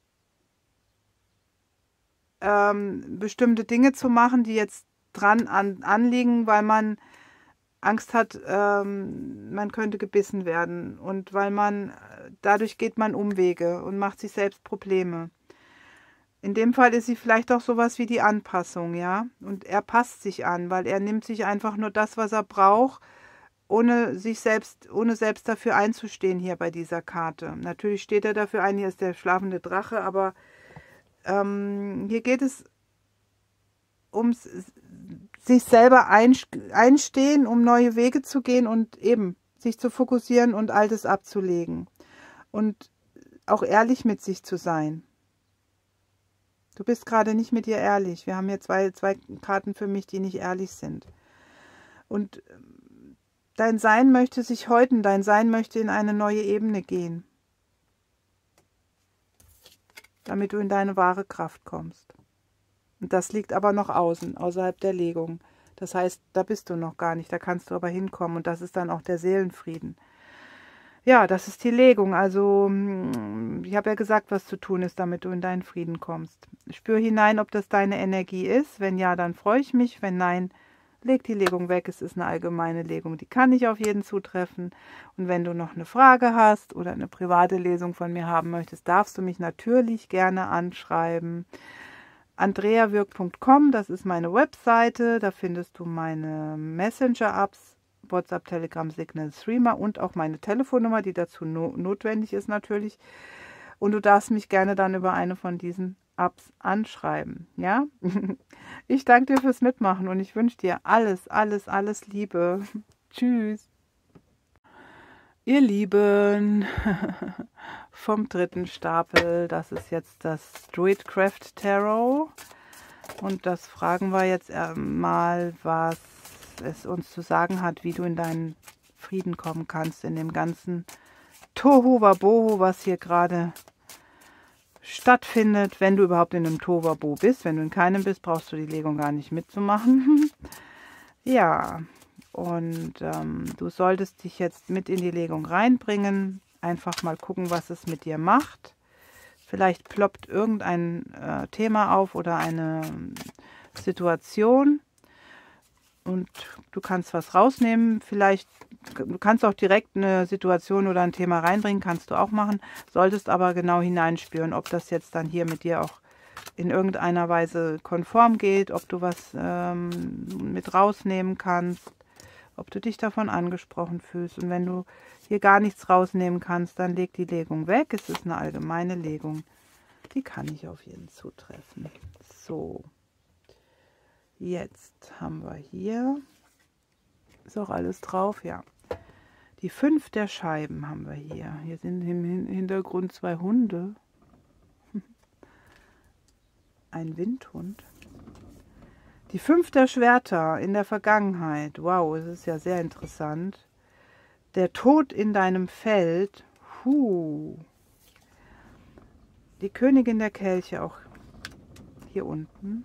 ähm, bestimmte Dinge zu machen, die jetzt dran an, anliegen, weil man Angst hat, ähm, man könnte gebissen werden. Und weil man, dadurch geht man Umwege und macht sich selbst Probleme. In dem Fall ist sie vielleicht auch sowas wie die Anpassung, ja. Und er passt sich an, weil er nimmt sich einfach nur das, was er braucht, ohne sich selbst, ohne selbst dafür einzustehen hier bei dieser Karte. Natürlich steht er dafür ein, hier ist der schlafende Drache, aber ähm, hier geht es ums sich selber einstehen, um neue Wege zu gehen und eben sich zu fokussieren und Altes abzulegen. Und auch ehrlich mit sich zu sein. Du bist gerade nicht mit dir ehrlich. Wir haben hier zwei, zwei Karten für mich, die nicht ehrlich sind. Und dein Sein möchte sich häuten, dein Sein möchte in eine neue Ebene gehen. Damit du in deine wahre Kraft kommst. Und das liegt aber noch außen, außerhalb der Legung. Das heißt, da bist du noch gar nicht, da kannst du aber hinkommen. Und das ist dann auch der Seelenfrieden. Ja, das ist die Legung. Also, ich habe ja gesagt, was zu tun ist, damit du in deinen Frieden kommst. Spür hinein, ob das deine Energie ist. Wenn ja, dann freue ich mich. Wenn nein, leg die Legung weg. Es ist eine allgemeine Legung, die kann nicht auf jeden zutreffen. Und wenn du noch eine Frage hast oder eine private Lesung von mir haben möchtest, darfst du mich natürlich gerne anschreiben. andrea wirk punkt com, das ist meine Webseite. Da findest du meine Messenger-Apps, WhatsApp, Telegram, Signal, Threema und auch meine Telefonnummer, die dazu no notwendig ist natürlich. Und du darfst mich gerne dann über eine von diesen Apps anschreiben. Ja? Ich danke dir fürs Mitmachen und ich wünsche dir alles, alles, alles Liebe. Tschüss. Ihr Lieben, vom dritten Stapel, das ist jetzt das Druidcraft Tarot. Und das fragen wir jetzt mal, was es uns zu sagen hat, wie du in deinen Frieden kommen kannst, in dem ganzen Tohuwabohu, was hier gerade stattfindet, wenn du überhaupt in einem Tohuwabohu bist. Wenn du in keinem bist, brauchst du die Legung gar nicht mitzumachen. Ja, und ähm, du solltest dich jetzt mit in die Legung reinbringen, einfach mal gucken, was es mit dir macht. Vielleicht ploppt irgendein äh, Thema auf oder eine äh, Situation und du kannst was rausnehmen. Vielleicht, du kannst auch direkt eine Situation oder ein Thema reinbringen, kannst du auch machen. Solltest aber genau hineinspüren, ob das jetzt dann hier mit dir auch in irgendeiner Weise konform geht, ob du was ähm, mit rausnehmen kannst, ob du dich davon angesprochen fühlst. Und wenn du hier gar nichts rausnehmen kannst, dann leg die Legung weg. Es ist eine allgemeine Legung. Die kann ich auf jeden zutreffen. So. Jetzt haben wir hier, ist auch alles drauf, ja. Die fünf der Scheiben haben wir hier. Hier sind im Hintergrund zwei Hunde. Ein Windhund. Die fünf der Schwerter in der Vergangenheit. Wow, es ist ja sehr interessant. Der Tod in deinem Feld. Huh. Die Königin der Kelche auch hier unten.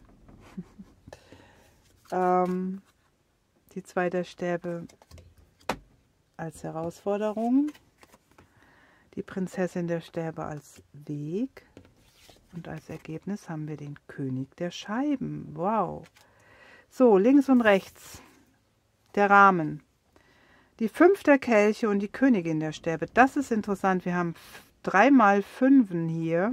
ähm, die zwei der Stäbe als Herausforderung. Die Prinzessin der Stäbe als Weg. Und als Ergebnis haben wir den König der Scheiben. Wow. So, links und rechts der Rahmen. Die fünf der Kelche und die Königin der Stäbe. Das ist interessant. Wir haben dreimal Fünfen hier.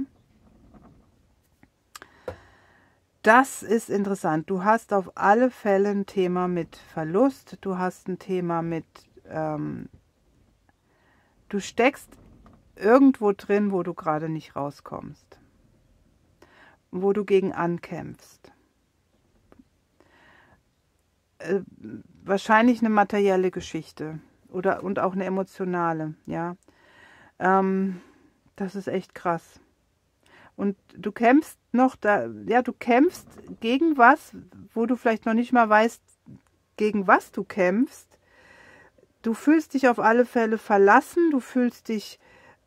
Das ist interessant. Du hast auf alle Fälle ein Thema mit Verlust. Du hast ein Thema mit... Ähm, du steckst irgendwo drin, wo du gerade nicht rauskommst. Wo du gegen ankämpfst. wahrscheinlich eine materielle Geschichte oder und auch eine emotionale, ja. Ähm, das ist echt krass. Und du kämpfst noch da, ja, du kämpfst gegen was, wo du vielleicht noch nicht mal weißt, gegen was du kämpfst. Du fühlst dich auf alle Fälle verlassen, du fühlst dich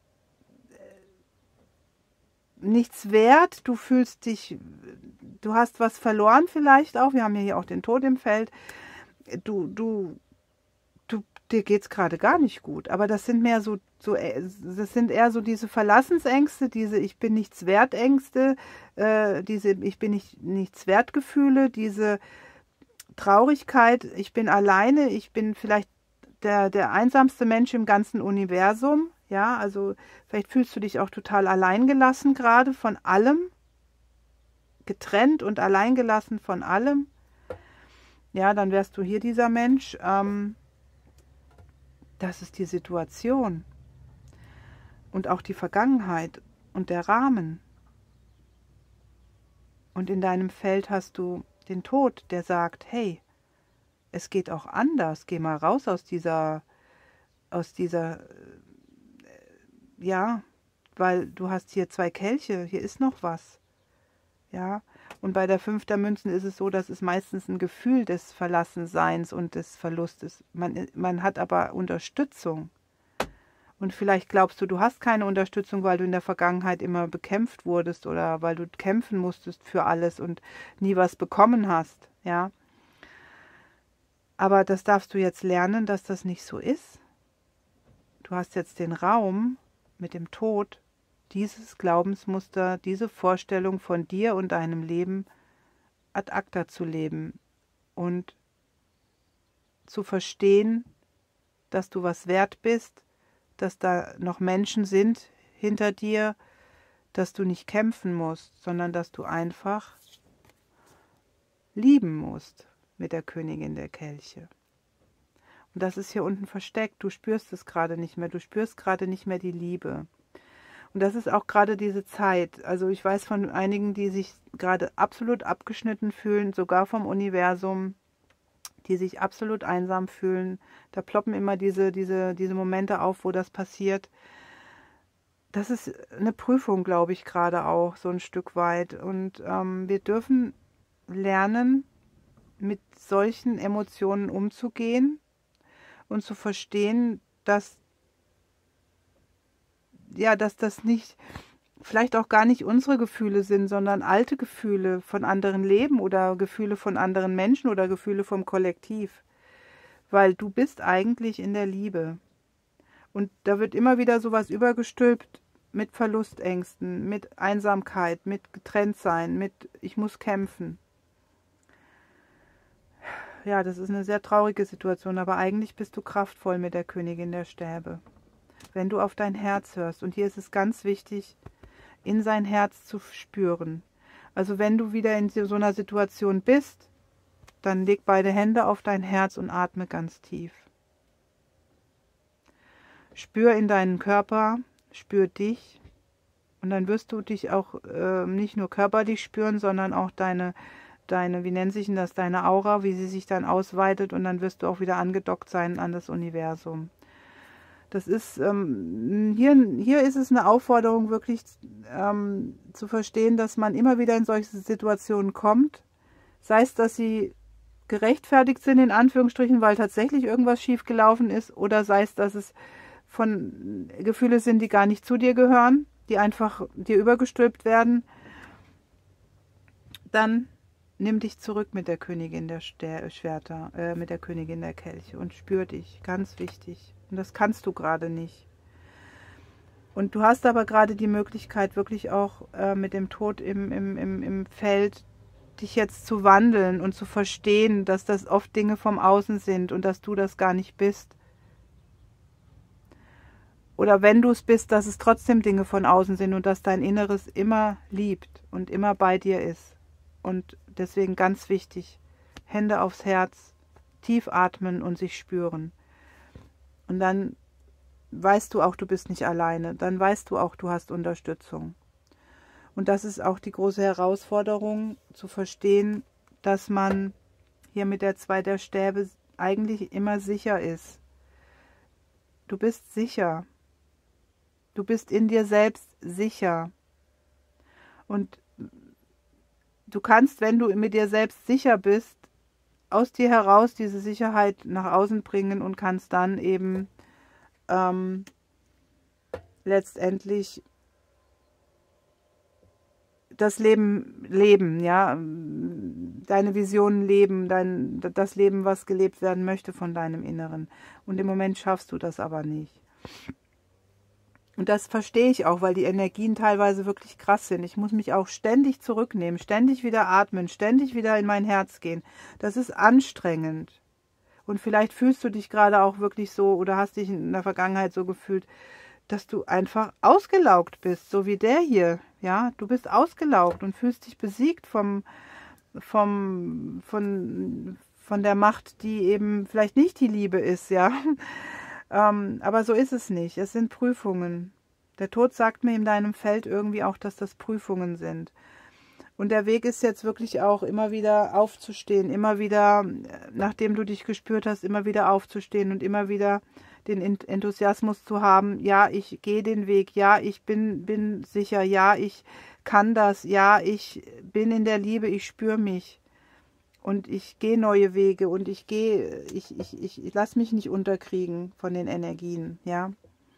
nichts wert, du fühlst dich, du hast was verloren vielleicht auch, wir haben ja hier auch den Tod im Feld, du, du, du dir geht's gerade gar nicht gut, aber das sind mehr so, so, das sind eher so diese Verlassensängste, diese Ich bin nichts wert Ängste, äh, diese Ich bin nicht, nichts wert Gefühle, diese Traurigkeit, ich bin alleine, ich bin vielleicht der, der einsamste Mensch im ganzen Universum. Ja, also vielleicht fühlst du dich auch total alleingelassen gerade von allem, getrennt und alleingelassen von allem. Ja, dann wärst du hier dieser Mensch. Ähm, das ist die Situation und auch die Vergangenheit und der Rahmen. Und in deinem Feld hast du den Tod, der sagt, hey, es geht auch anders, geh mal raus aus dieser, aus dieser ja, weil du hast hier zwei Kelche, hier ist noch was. Ja, und bei der Fünf der Münzen ist es so, dass es meistens ein Gefühl des Verlassenseins und des Verlustes. Man, man hat aber Unterstützung. Und vielleicht glaubst du, du hast keine Unterstützung, weil du in der Vergangenheit immer bekämpft wurdest oder weil du kämpfen musstest für alles und nie was bekommen hast. Ja, aber das darfst du jetzt lernen, dass das nicht so ist. Du hast jetzt den Raum, mit dem Tod dieses Glaubensmuster, diese Vorstellung von dir und deinem Leben ad acta zu leben und zu verstehen, dass du was wert bist, dass da noch Menschen sind hinter dir, dass du nicht kämpfen musst, sondern dass du einfach lieben musst mit der Königin der Kelche. Und das ist hier unten versteckt. Du spürst es gerade nicht mehr. Du spürst gerade nicht mehr die Liebe. Und das ist auch gerade diese Zeit. Also ich weiß von einigen, die sich gerade absolut abgeschnitten fühlen, sogar vom Universum, die sich absolut einsam fühlen. Da ploppen immer diese, diese, diese Momente auf, wo das passiert. Das ist eine Prüfung, glaube ich, gerade auch so ein Stück weit. Und ähm, wir dürfen lernen, mit solchen Emotionen umzugehen. Und zu verstehen, dass, ja, dass das nicht, vielleicht auch gar nicht unsere Gefühle sind, sondern alte Gefühle von anderen Leben oder Gefühle von anderen Menschen oder Gefühle vom Kollektiv. Weil du bist eigentlich in der Liebe. Und da wird immer wieder sowas übergestülpt mit Verlustängsten, mit Einsamkeit, mit Getrenntsein, mit ich muss kämpfen. Ja, das ist eine sehr traurige Situation, aber eigentlich bist du kraftvoll mit der Königin der Stäbe. Wenn du auf dein Herz hörst, und hier ist es ganz wichtig, in sein Herz zu spüren. Also wenn du wieder in so einer Situation bist, dann leg beide Hände auf dein Herz und atme ganz tief. Spür in deinen Körper, spür dich und dann wirst du dich auch äh, nicht nur körperlich spüren, sondern auch deine deine, wie nennt sich denn das, deine Aura, wie sie sich dann ausweitet und dann wirst du auch wieder angedockt sein an das Universum. Das ist, ähm, hier, hier ist es eine Aufforderung, wirklich ähm, zu verstehen, dass man immer wieder in solche Situationen kommt, sei es, dass sie gerechtfertigt sind, in Anführungsstrichen, weil tatsächlich irgendwas schiefgelaufen ist, oder sei es, dass es von Gefühle sind, die gar nicht zu dir gehören, die einfach dir übergestülpt werden, dann nimm dich zurück mit der Königin der Schwerter, äh, mit der Königin der Kelche und spür dich, ganz wichtig. Und das kannst du gerade nicht. Und du hast aber gerade die Möglichkeit, wirklich auch äh, mit dem Tod im, im, im, im Feld dich jetzt zu wandeln und zu verstehen, dass das oft Dinge vom Außen sind und dass du das gar nicht bist. Oder wenn du es bist, dass es trotzdem Dinge von außen sind und dass dein Inneres immer liebt und immer bei dir ist. Und deswegen ganz wichtig, Hände aufs Herz, tief atmen und sich spüren. Und dann weißt du auch, du bist nicht alleine. Dann weißt du auch, du hast Unterstützung. Und das ist auch die große Herausforderung, zu verstehen, dass man hier mit der Zwei der Stäbe eigentlich immer sicher ist. Du bist sicher. Du bist in dir selbst sicher. Und du kannst, wenn du mit dir selbst sicher bist, aus dir heraus diese Sicherheit nach außen bringen und kannst dann eben ähm, letztendlich das Leben leben, ja, deine Visionen leben, dein, das Leben, was gelebt werden möchte von deinem Inneren. Und im Moment schaffst du das aber nicht. Und das verstehe ich auch, weil die Energien teilweise wirklich krass sind. Ich muss mich auch ständig zurücknehmen, ständig wieder atmen, ständig wieder in mein Herz gehen. Das ist anstrengend. Und vielleicht fühlst du dich gerade auch wirklich so oder hast dich in der Vergangenheit so gefühlt, dass du einfach ausgelaugt bist, so wie der hier. Ja, du bist ausgelaugt und fühlst dich besiegt vom, vom, von, von der Macht, die eben vielleicht nicht die Liebe ist, ja. Ähm, aber so ist es nicht. Es sind Prüfungen. Der Tod sagt mir in deinem Feld irgendwie auch, dass das Prüfungen sind. Und der Weg ist jetzt wirklich auch immer wieder aufzustehen, immer wieder, nachdem du dich gespürt hast, immer wieder aufzustehen und immer wieder den Enthusiasmus zu haben, ja, ich gehe den Weg, ja, ich bin, bin sicher, ja, ich kann das, ja, ich bin in der Liebe, ich spüre mich und ich gehe neue Wege und ich gehe, ich, ich, ich, ich lasse mich nicht unterkriegen von den Energien, ja.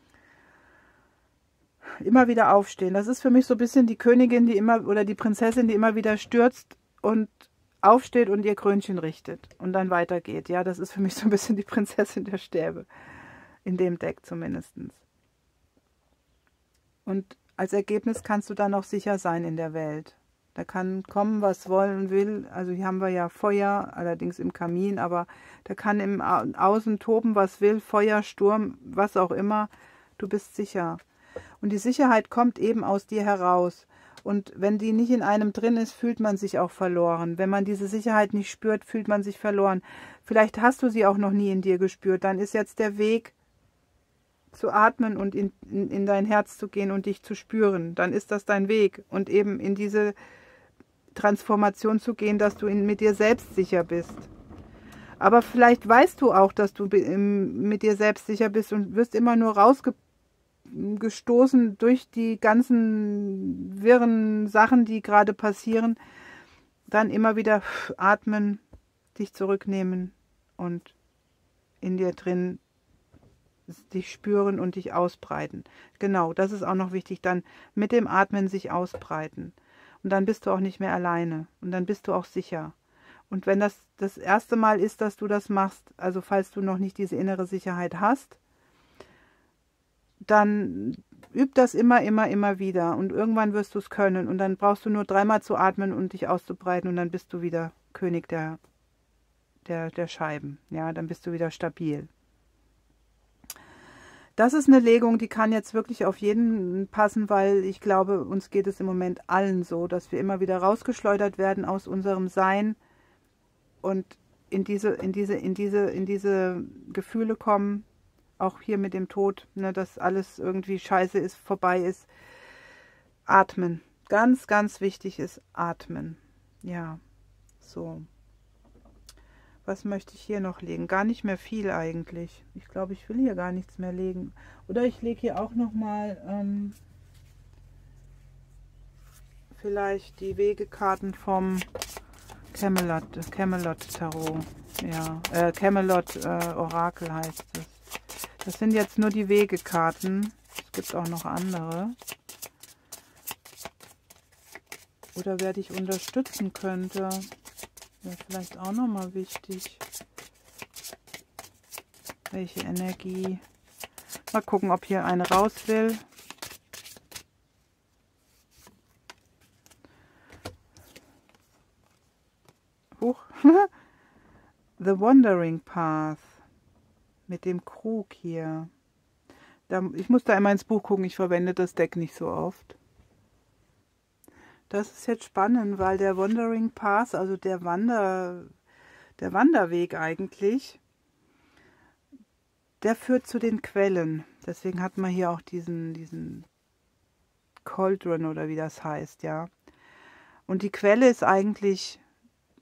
Immer wieder aufstehen. Das ist für mich so ein bisschen die Königin, die immer, oder die Prinzessin, die immer wieder stürzt und aufsteht und ihr Krönchen richtet und dann weitergeht. Ja, das ist für mich so ein bisschen die Prinzessin der Stäbe. In dem Deck zumindest. Und als Ergebnis kannst du dann auch sicher sein in der Welt. Da kann kommen, was wollen will. Also hier haben wir ja Feuer, allerdings im Kamin, aber da kann im Außen toben, was will, Feuer, Sturm, was auch immer. Du bist sicher. Und die Sicherheit kommt eben aus dir heraus. Und wenn die nicht in einem drin ist, fühlt man sich auch verloren. Wenn man diese Sicherheit nicht spürt, fühlt man sich verloren. Vielleicht hast du sie auch noch nie in dir gespürt. Dann ist jetzt der Weg, zu atmen und in, in, in dein Herz zu gehen und dich zu spüren. Dann ist das dein Weg. Und eben in diese Transformation zu gehen, dass du in, mit dir selbst sicher bist. Aber vielleicht weißt du auch, dass du mit dir selbst sicher bist und wirst immer nur rausgestoßen durch die ganzen wirren Sachen, die gerade passieren. Dann immer wieder atmen, dich zurücknehmen und in dir drin dich spüren und dich ausbreiten. Genau, das ist auch noch wichtig. Dann mit dem Atmen sich ausbreiten. Und dann bist du auch nicht mehr alleine. Und dann bist du auch sicher. Und wenn das das erste Mal ist, dass du das machst, also falls du noch nicht diese innere Sicherheit hast, dann üb das immer, immer, immer wieder. Und irgendwann wirst du es können. Und dann brauchst du nur dreimal zu atmen und dich auszubreiten. Und dann bist du wieder König der, der, der Scheiben. Ja, dann bist du wieder stabil. Das ist eine Legung, die kann jetzt wirklich auf jeden passen, weil ich glaube, uns geht es im Moment allen so, dass wir immer wieder rausgeschleudert werden aus unserem Sein und in diese, in diese, in diese, in diese Gefühle kommen, auch hier mit dem Tod, ne, dass alles irgendwie scheiße ist, vorbei ist. Atmen. Ganz, ganz wichtig ist atmen. Ja, so. Was möchte ich hier noch legen? Gar nicht mehr viel eigentlich. Ich glaube, ich will hier gar nichts mehr legen. Oder ich lege hier auch noch mal ähm, vielleicht die Wegekarten vom Camelot, Camelot Tarot. Ja, äh, Camelot äh, Orakel heißt es. Das sind jetzt nur die Wegekarten. Es gibt auch noch andere. Oder wer dich unterstützen könnte. Wäre vielleicht auch nochmal wichtig. Welche Energie. Mal gucken, ob hier eine raus will. Huch. The Wandering Path. Mit dem Krug hier. Da, ich muss da immer ins Buch gucken. Ich verwende das Deck nicht so oft. Das ist jetzt spannend, weil der Wandering Path, also der Wander, der Wanderweg eigentlich, der führt zu den Quellen. Deswegen hat man hier auch diesen, diesen Cauldron oder wie das heißt, ja. Und die Quelle ist eigentlich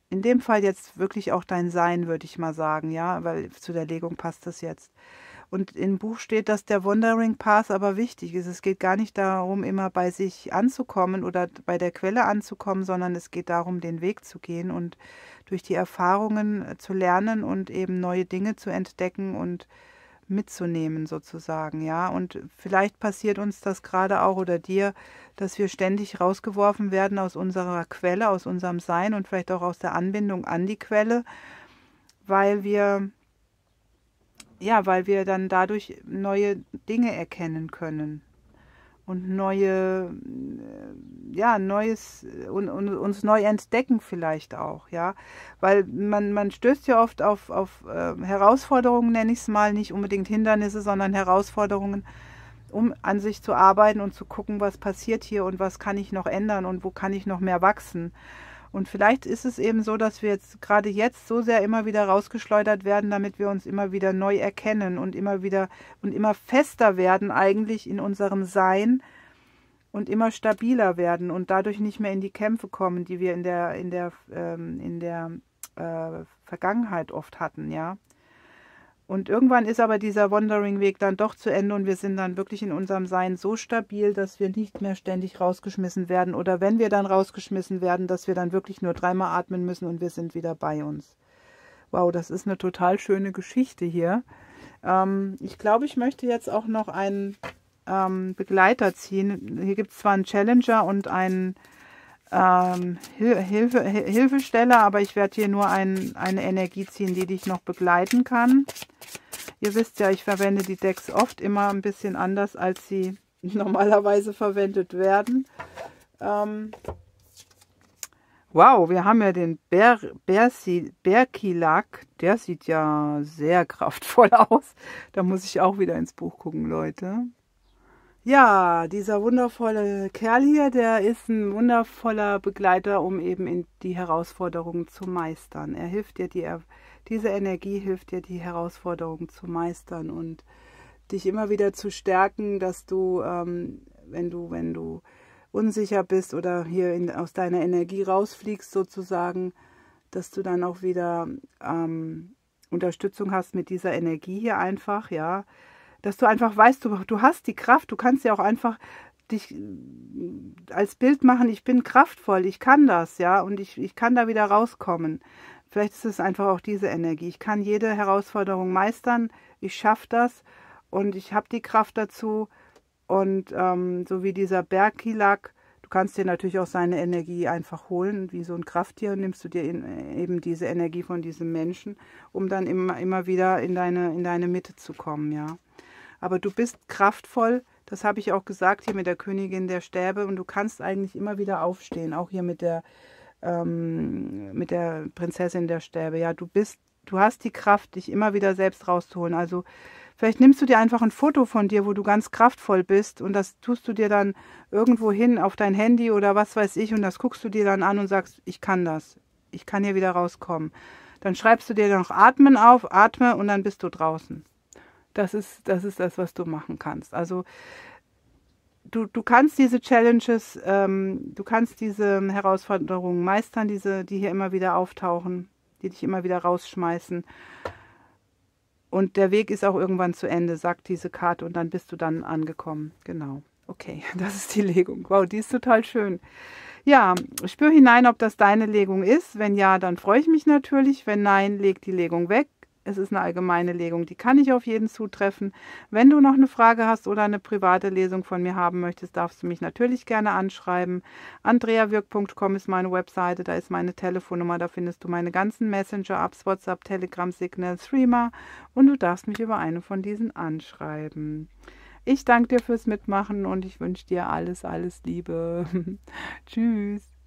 in dem Fall jetzt wirklich auch dein Sein, würde ich mal sagen, ja, weil zu der Legung passt das jetzt. Und im Buch steht, dass der Wandering Path aber wichtig ist. Es geht gar nicht darum, immer bei sich anzukommen oder bei der Quelle anzukommen, sondern es geht darum, den Weg zu gehen und durch die Erfahrungen zu lernen und eben neue Dinge zu entdecken und mitzunehmen sozusagen, ja. Und vielleicht passiert uns das gerade auch oder dir, dass wir ständig rausgeworfen werden aus unserer Quelle, aus unserem Sein und vielleicht auch aus der Anbindung an die Quelle, weil wir ja, weil wir dann dadurch neue Dinge erkennen können und neue, ja, neues und, und uns neu entdecken vielleicht auch, ja, weil man, man stößt ja oft auf, auf äh, Herausforderungen, nenne ich es mal, nicht unbedingt Hindernisse, sondern Herausforderungen, um an sich zu arbeiten und zu gucken, was passiert hier und was kann ich noch ändern und wo kann ich noch mehr wachsen. Und vielleicht ist es eben so, dass wir jetzt gerade jetzt so sehr immer wieder rausgeschleudert werden, damit wir uns immer wieder neu erkennen und immer wieder und immer fester werden eigentlich in unserem Sein und immer stabiler werden und dadurch nicht mehr in die Kämpfe kommen, die wir in der in der ähm, in der äh, Vergangenheit oft hatten, ja. Und irgendwann ist aber dieser Wandering-Weg dann doch zu Ende und wir sind dann wirklich in unserem Sein so stabil, dass wir nicht mehr ständig rausgeschmissen werden. Oder wenn wir dann rausgeschmissen werden, dass wir dann wirklich nur dreimal atmen müssen und wir sind wieder bei uns. Wow, das ist eine total schöne Geschichte hier. Ähm, ich glaube, ich möchte jetzt auch noch einen ähm, Begleiter ziehen. Hier gibt es zwar einen Challenger und einen ähm, Hil Hilfe Hilfesteller, aber ich werde hier nur ein, eine Energie ziehen, die dich noch begleiten kann. Ihr wisst ja, ich verwende die Decks oft immer ein bisschen anders, als sie normalerweise verwendet werden. Ähm wow, wir haben ja den Ber Berkilak. Der sieht ja sehr kraftvoll aus. Da muss ich auch wieder ins Buch gucken, Leute. Ja, dieser wundervolle Kerl hier, der ist ein wundervoller Begleiter, um eben in die Herausforderungen zu meistern. Er hilft dir, die, diese Energie hilft dir, die Herausforderungen zu meistern und dich immer wieder zu stärken, dass du, ähm, wenn du, wenn du unsicher bist oder hier in, aus deiner Energie rausfliegst sozusagen, dass du dann auch wieder ähm, Unterstützung hast mit dieser Energie hier einfach, ja. Dass du einfach weißt, du, du hast die Kraft, du kannst ja auch einfach dich als Bild machen, ich bin kraftvoll, ich kann das, ja, und ich, ich kann da wieder rauskommen. Vielleicht ist es einfach auch diese Energie. Ich kann jede Herausforderung meistern, ich schaffe das und ich habe die Kraft dazu. Und ähm, so wie dieser Berkilak, du kannst dir natürlich auch seine Energie einfach holen, wie so ein Krafttier, nimmst du dir in, eben diese Energie von diesem Menschen, um dann immer, immer wieder in deine, in deine Mitte zu kommen, ja. Aber du bist kraftvoll, das habe ich auch gesagt hier mit der Königin der Stäbe und du kannst eigentlich immer wieder aufstehen, auch hier mit der, ähm, mit der Prinzessin der Stäbe. Ja, du bist, du hast die Kraft, dich immer wieder selbst rauszuholen. Also vielleicht nimmst du dir einfach ein Foto von dir, wo du ganz kraftvoll bist und das tust du dir dann irgendwo hin auf dein Handy oder was weiß ich und das guckst du dir dann an und sagst, ich kann das, ich kann hier wieder rauskommen. Dann schreibst du dir noch Atmen auf, atme und dann bist du draußen. Das ist, das ist das, was du machen kannst. Also du, du kannst diese Challenges, ähm, du kannst diese Herausforderungen meistern, diese, die hier immer wieder auftauchen, die dich immer wieder rausschmeißen. Und der Weg ist auch irgendwann zu Ende, sagt diese Karte, und dann bist du dann angekommen. Genau. Okay, das ist die Legung. Wow, die ist total schön. Ja, spür hinein, ob das deine Legung ist. Wenn ja, dann freue ich mich natürlich. Wenn nein, leg die Legung weg. Es ist eine allgemeine Legung, die kann nicht auf jeden zutreffen. Wenn du noch eine Frage hast oder eine private Lesung von mir haben möchtest, darfst du mich natürlich gerne anschreiben. andrea wirk punkt com ist meine Webseite, da ist meine Telefonnummer, da findest du meine ganzen Messenger-Apps, WhatsApp, Telegram, Signal, Threema und du darfst mich über eine von diesen anschreiben. Ich danke dir fürs Mitmachen und ich wünsche dir alles, alles Liebe. Tschüss.